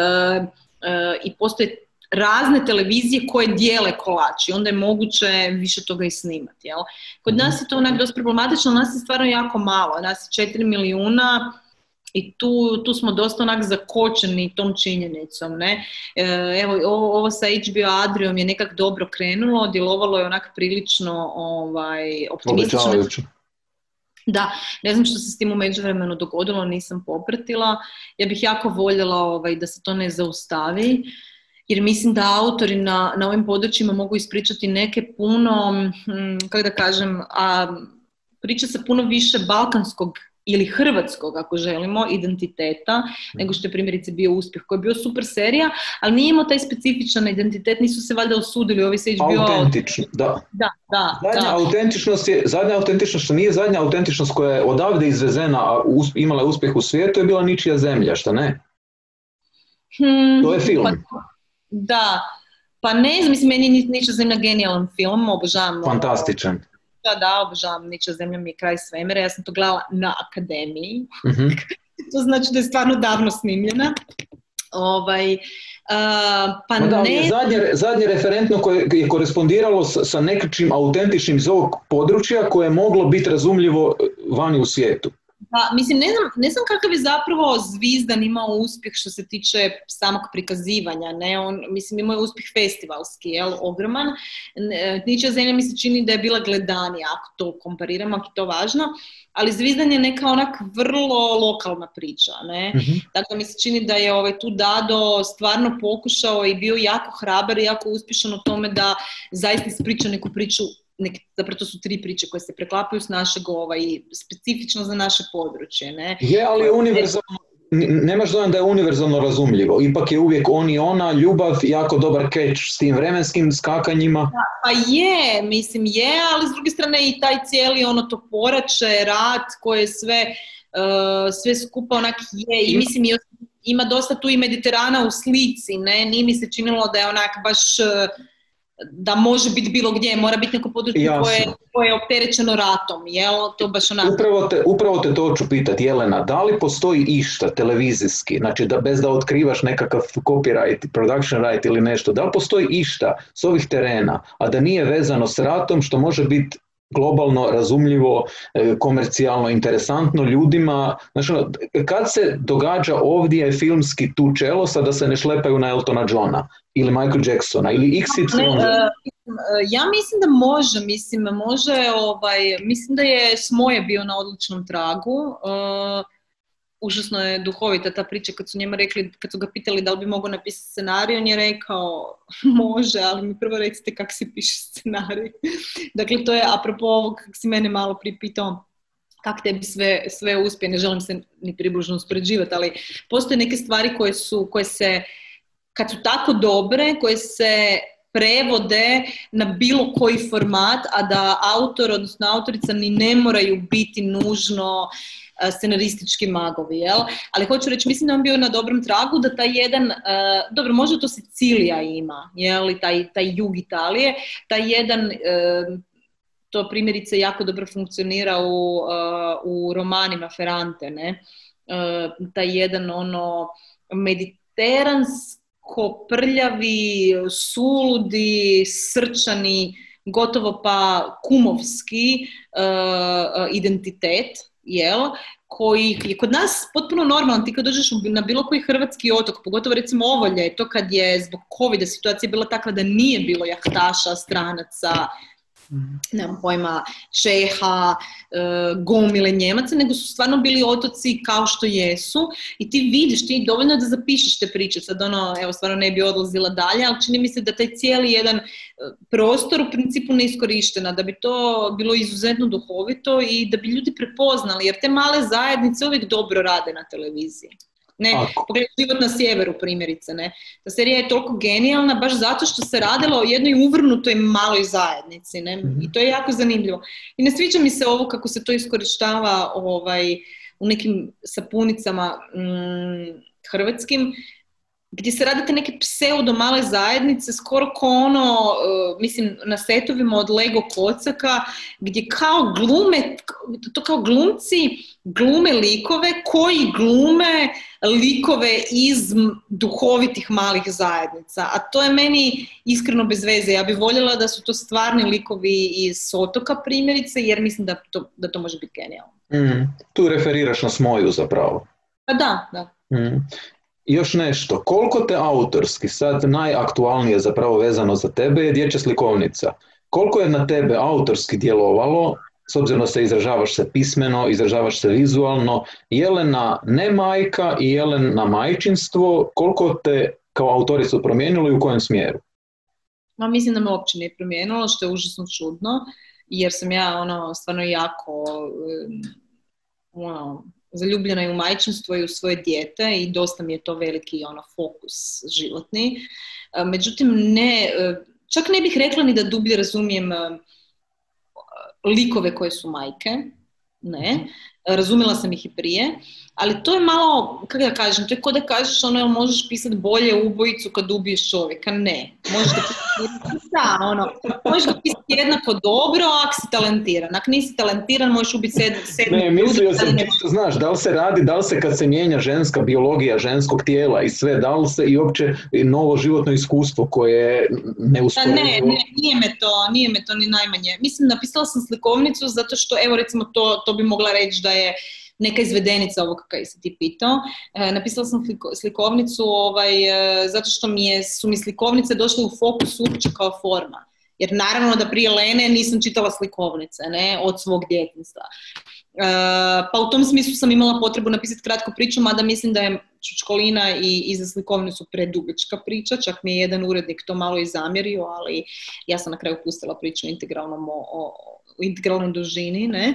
i postoje razne televizije koje dijele kolač i onda je moguće više toga i snimati. Jel? Kod nas je to onak dosta problematično, nas je stvarno jako malo, nas je 4 milijuna i tu smo dosta onak zakočeni tom činjenicom. Ne? Evo, ovo sa HBO Adriom je nekak dobro krenulo, djelovalo je onak prilično optimistično. Da, ne znam što se s tim u međuvremenu dogodilo, nisam popratila. Ja bih jako voljela da se to ne zaustavi, jer mislim da autori na ovim područjima mogu ispričati neke puno, kako da kažem, priča se puno više balkanskog ili hrvatskog, ako želimo, identiteta, nego što je primjerice bio Uspjeh, koji je bio super serija, ali nije imao taj specifičan identitet, nisu se valjda osudili, ovi se HBO... Autentični, da. Zadnja autentičnost, što nije zadnja autentičnost koja je odavde izvezena, a imala uspjeh u svijetu, je bila Ničija zemlja, šta ne? To je film. Da, pa ne znam, mislim, meni je Ničija zemlja genijalan film, obožavam. Fantastičan. Da, obožavam, Ničija zemlja mi je kraj svemira, ja sam to gledala na akademiji, to znači da je stvarno davno snimljena. Pa ne... Zadnje referentno koje je korespondiralo sa nekakvim autentičnim iz ovog područja koje je moglo biti razumljivo vani u svijetu. Pa, mislim, ne znam kakav je zapravo Zvizdan imao uspjeh što se tiče samog prikazivanja, ne, mislim, imao je uspjeh festivalski, ogroman. Ničija zemlja mi se čini da je bila gledanija, ako to kompariramo, ako je to važno, ali Zvizdan je neka onak vrlo lokalna priča, ne. Dakle, mi se čini da je tu Dado stvarno pokušao i bio jako hrabar i jako uspješan u tome da zaista ispriča neku priču. Zapravo to su 3 priče koje se preklapaju s našeg specifično za naše područje. Ne? Je, ali je univerzalno, nemaš dojam da je univerzalno razumljivo. Ipak je uvijek on i ona, ljubav, jako dobar catch s tim vremenskim skakanjima. Pa je, mislim je, ali s druge strane i taj cijeli to porače, rat koje sve skupa onak je i mislim ima dosta tu i Mediterana u slici, ne? Nije mi se činilo da je onak baš... da može biti bilo gdje, mora biti neko područje koje je opterećeno ratom, jel? To baš onako... Upravo te to ću pitati, Jelena, da li postoji išta televizijski, znači bez da otkrivaš nekakav copyright, production right ili nešto, da li postoji išta s ovih terena, a da nije vezano s ratom, što može biti globalno razumljivo, komercijalno, interesantno ljudima. Znači, kad se događa ovdje filmski tu čelosa da se ne šlepaju na Eltona Johna ili Michael Jacksona ili XY? Ja mislim da može, mislim da je Smoje bio na odličnom tragu. Užasno je duhovita ta priča kad su njima rekli, kad su ga pitali da li bi mogao napisati scenarij, on je rekao može, ali mi prvo recite kako se piše scenarij. Dakle, to je apropo ovog kako si mene malo prije pitao kako tebi sve uspije, ne želim se ni približno uspoređivati, ali postoje neke stvari koje se, kad su tako dobre, koje se prevode na bilo koji format, a da autor, odnosno autorica ni ne moraju biti nužno scenaristički magovi, jel? Ali hoću reći, mislim da on bio na dobrom tragu, da taj jedan, dobro, možda to Sicilija ima, jel? I taj jug Italije, taj jedan, to primjerice jako dobro funkcionira u romanima Ferrante, ne? Taj jedan mediteransko prljavi, suludi, srčani, gotovo pa kumovski identitet, jel, koji je kod nas potpuno normalan. Ti kad dođeš na bilo koji hrvatski otok, pogotovo recimo ovo ljeto, kad je zbog covida situacija bila takva da nije bilo jahtaša, stranaca, nemam pojma, Čeha, gomile Njemaca, nego su stvarno bili otoci kao što jesu i ti vidiš, ti dovoljno da zapišeš te priče, sad evo stvarno ne bi odlazila dalje, ali čini mi se da taj cijeli jedan prostor u principu neiskorištena, da bi to bilo izuzetno duhovito i da bi ljudi prepoznali, jer te male zajednice uvijek dobro rade na televiziji. Ne, pogledaj Život na sjeveru primjerice, ne. Ta serija je toliko genijalna baš zato što se radilo o jednoj uvrnutoj maloj zajednici, ne, i to je jako zanimljivo. I ne sviđa mi se ovo kako se to iskorištava u nekim sapunicama hrvatskim, gdje se radite neke pseudo male zajednice, skoro ko mislim, na setovima od Lego kocaka, gdje kao glume, to kao glumci glume likove koji glume likove iz duhovitih malih zajednica. A to je meni iskreno bez veze. Ja bih voljela da su to stvarni likovi iz otoka primjerice, jer mislim da to može biti genijalno. Tu referiraš na Smoju zapravo. Pa da. Još nešto, koliko te autorski, sad najaktualnije zapravo vezano za tebe je Dječja slikovnica. Koliko je na tebe autorski djelovalo, s obzirom da se izražavaš se pismeno, izražavaš se vizualno, Jelena ne majka i Jelena majčinstvo, koliko te kao autoricu promijenilo i u kojem smjeru? Mislim da me uopće nije promijenilo, što je užasno čudno, jer sam ja stvarno jako zaljubljena i u majčinstvo i u svoje dijete i dosta mi je to veliki fokus životni. Međutim, čak ne bih rekla ni da dublje razumijem likove koje su majke, ne, razumjela sam ih i prije, ali to je malo, kako da kažem, to je kao da kažeš možeš pisati bolje ubojicu kad ubiješ čovjeka, ne. Možeš ga pisati jednako dobro ako si talentiran. Ako nisi talentiran, možeš ubiti sedam. Ne, mislio sam, znaš, da li se kad se mijenja ženska biologija ženskog tijela i sve, da li se i uopće novo životno iskustvo koje ne uspoređuje? Ne, nije me to ni najmanje. Mislim, napisala sam slikovnicu zato što, evo recimo to bi mogla reći da je neka izvedenica ovog kaj se ti pitao. Napisala sam slikovnicu zato što su mi slikovnice došle u fokus uopće kao forma. Jer naravno da prije Lene nisam čitala slikovnice, ne, od svog djetinjstva. Pa u tom smislu sam imala potrebu napisati kratku priču, mada mislim da je Čučkolina i za slikovnicu predugačka priča, čak mi je jedan urednik to malo i zamjerio, ali ja sam na kraju pustila priču u integralnoj dužini, ne.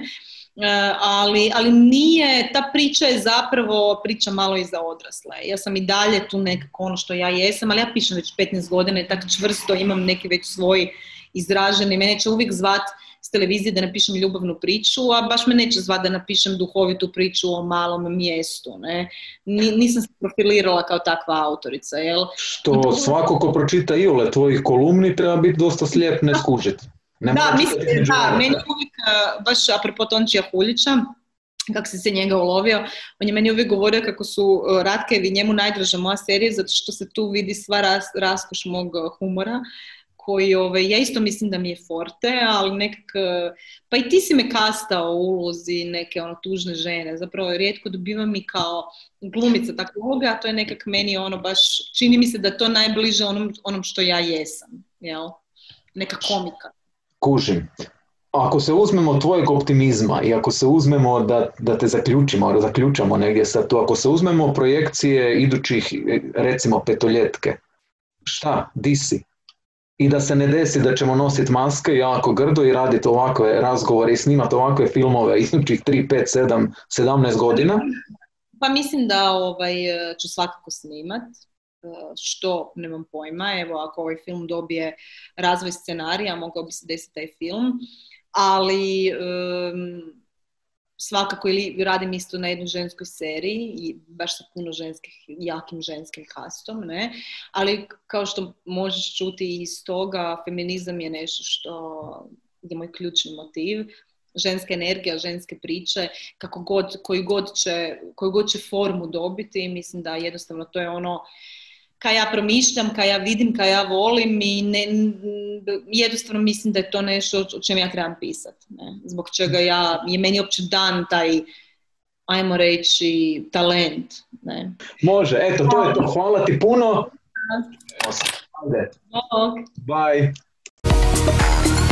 Ali nije, ta priča je zapravo priča malo i za odrasle. Ja sam i dalje tu nekako što ja jesam, ali ja pišem već 15 godina i tako čvrsto imam neki već svoj izraženi. Mene će uvijek zvat s televizije da napišem ljubavnu priču, a baš me neće zvat da napišem duhovitu priču o malom mjestu. Ne? Nisam se profilirala kao takva autorica. Jel? Što svako ko pročita iole tvojih kolumni treba biti dosta slijep, ne skužiti. Meni je uvijek, baš apropo Tončija Huljića, kako si se njega ulovio, on je meni uvijek govorio kako su Ratkevi njemu najdraža moja serija, zato što se tu vidi sva raskoš mog humora, koji ja isto mislim da mi je forte, ali pa i ti si me kastao u ulozi neke tužne žene, zapravo rijetko dobivam i kao glumica takve uloge, a to je nekak meni baš, čini mi se da to najbliže onom što ja jesam, jel? Neka komika. Kužim. Ako se uzmemo tvojeg optimizma i ako se uzmemo da te zaključamo negdje sad tu, ako se uzmemo projekcije idućih, recimo, petoljetke, šta, di si? I da se ne desi da ćemo nositi maske jako grdo i raditi ovakve razgovore i snimati ovakve filmove idućih 3, 5, 7, 17 godina? Pa mislim da ću svakako snimat. što, nemam pojma, evo ako ovaj film dobije razvoj scenarija, mogao bi se desiti taj film, ali svakako ili radim isto na jednoj ženskoj seriji i baš sa puno ženskih, jakim ženskim kastom, ne? Ali kao što možeš čuti iz toga, feminizam je nešto što je moj ključni motiv. Ženska energija, ženske priče, koju god će formu dobiti, mislim da jednostavno to je ono kaj ja promišljam, kaj ja vidim, kaj ja volim i jednostavno mislim da je to nešto o čem ja trebam pisati. Zbog čega je meni uopće dan taj, ajmo reći, talent. Ne? Može, eto, to je to. Hvala ti puno. Bye.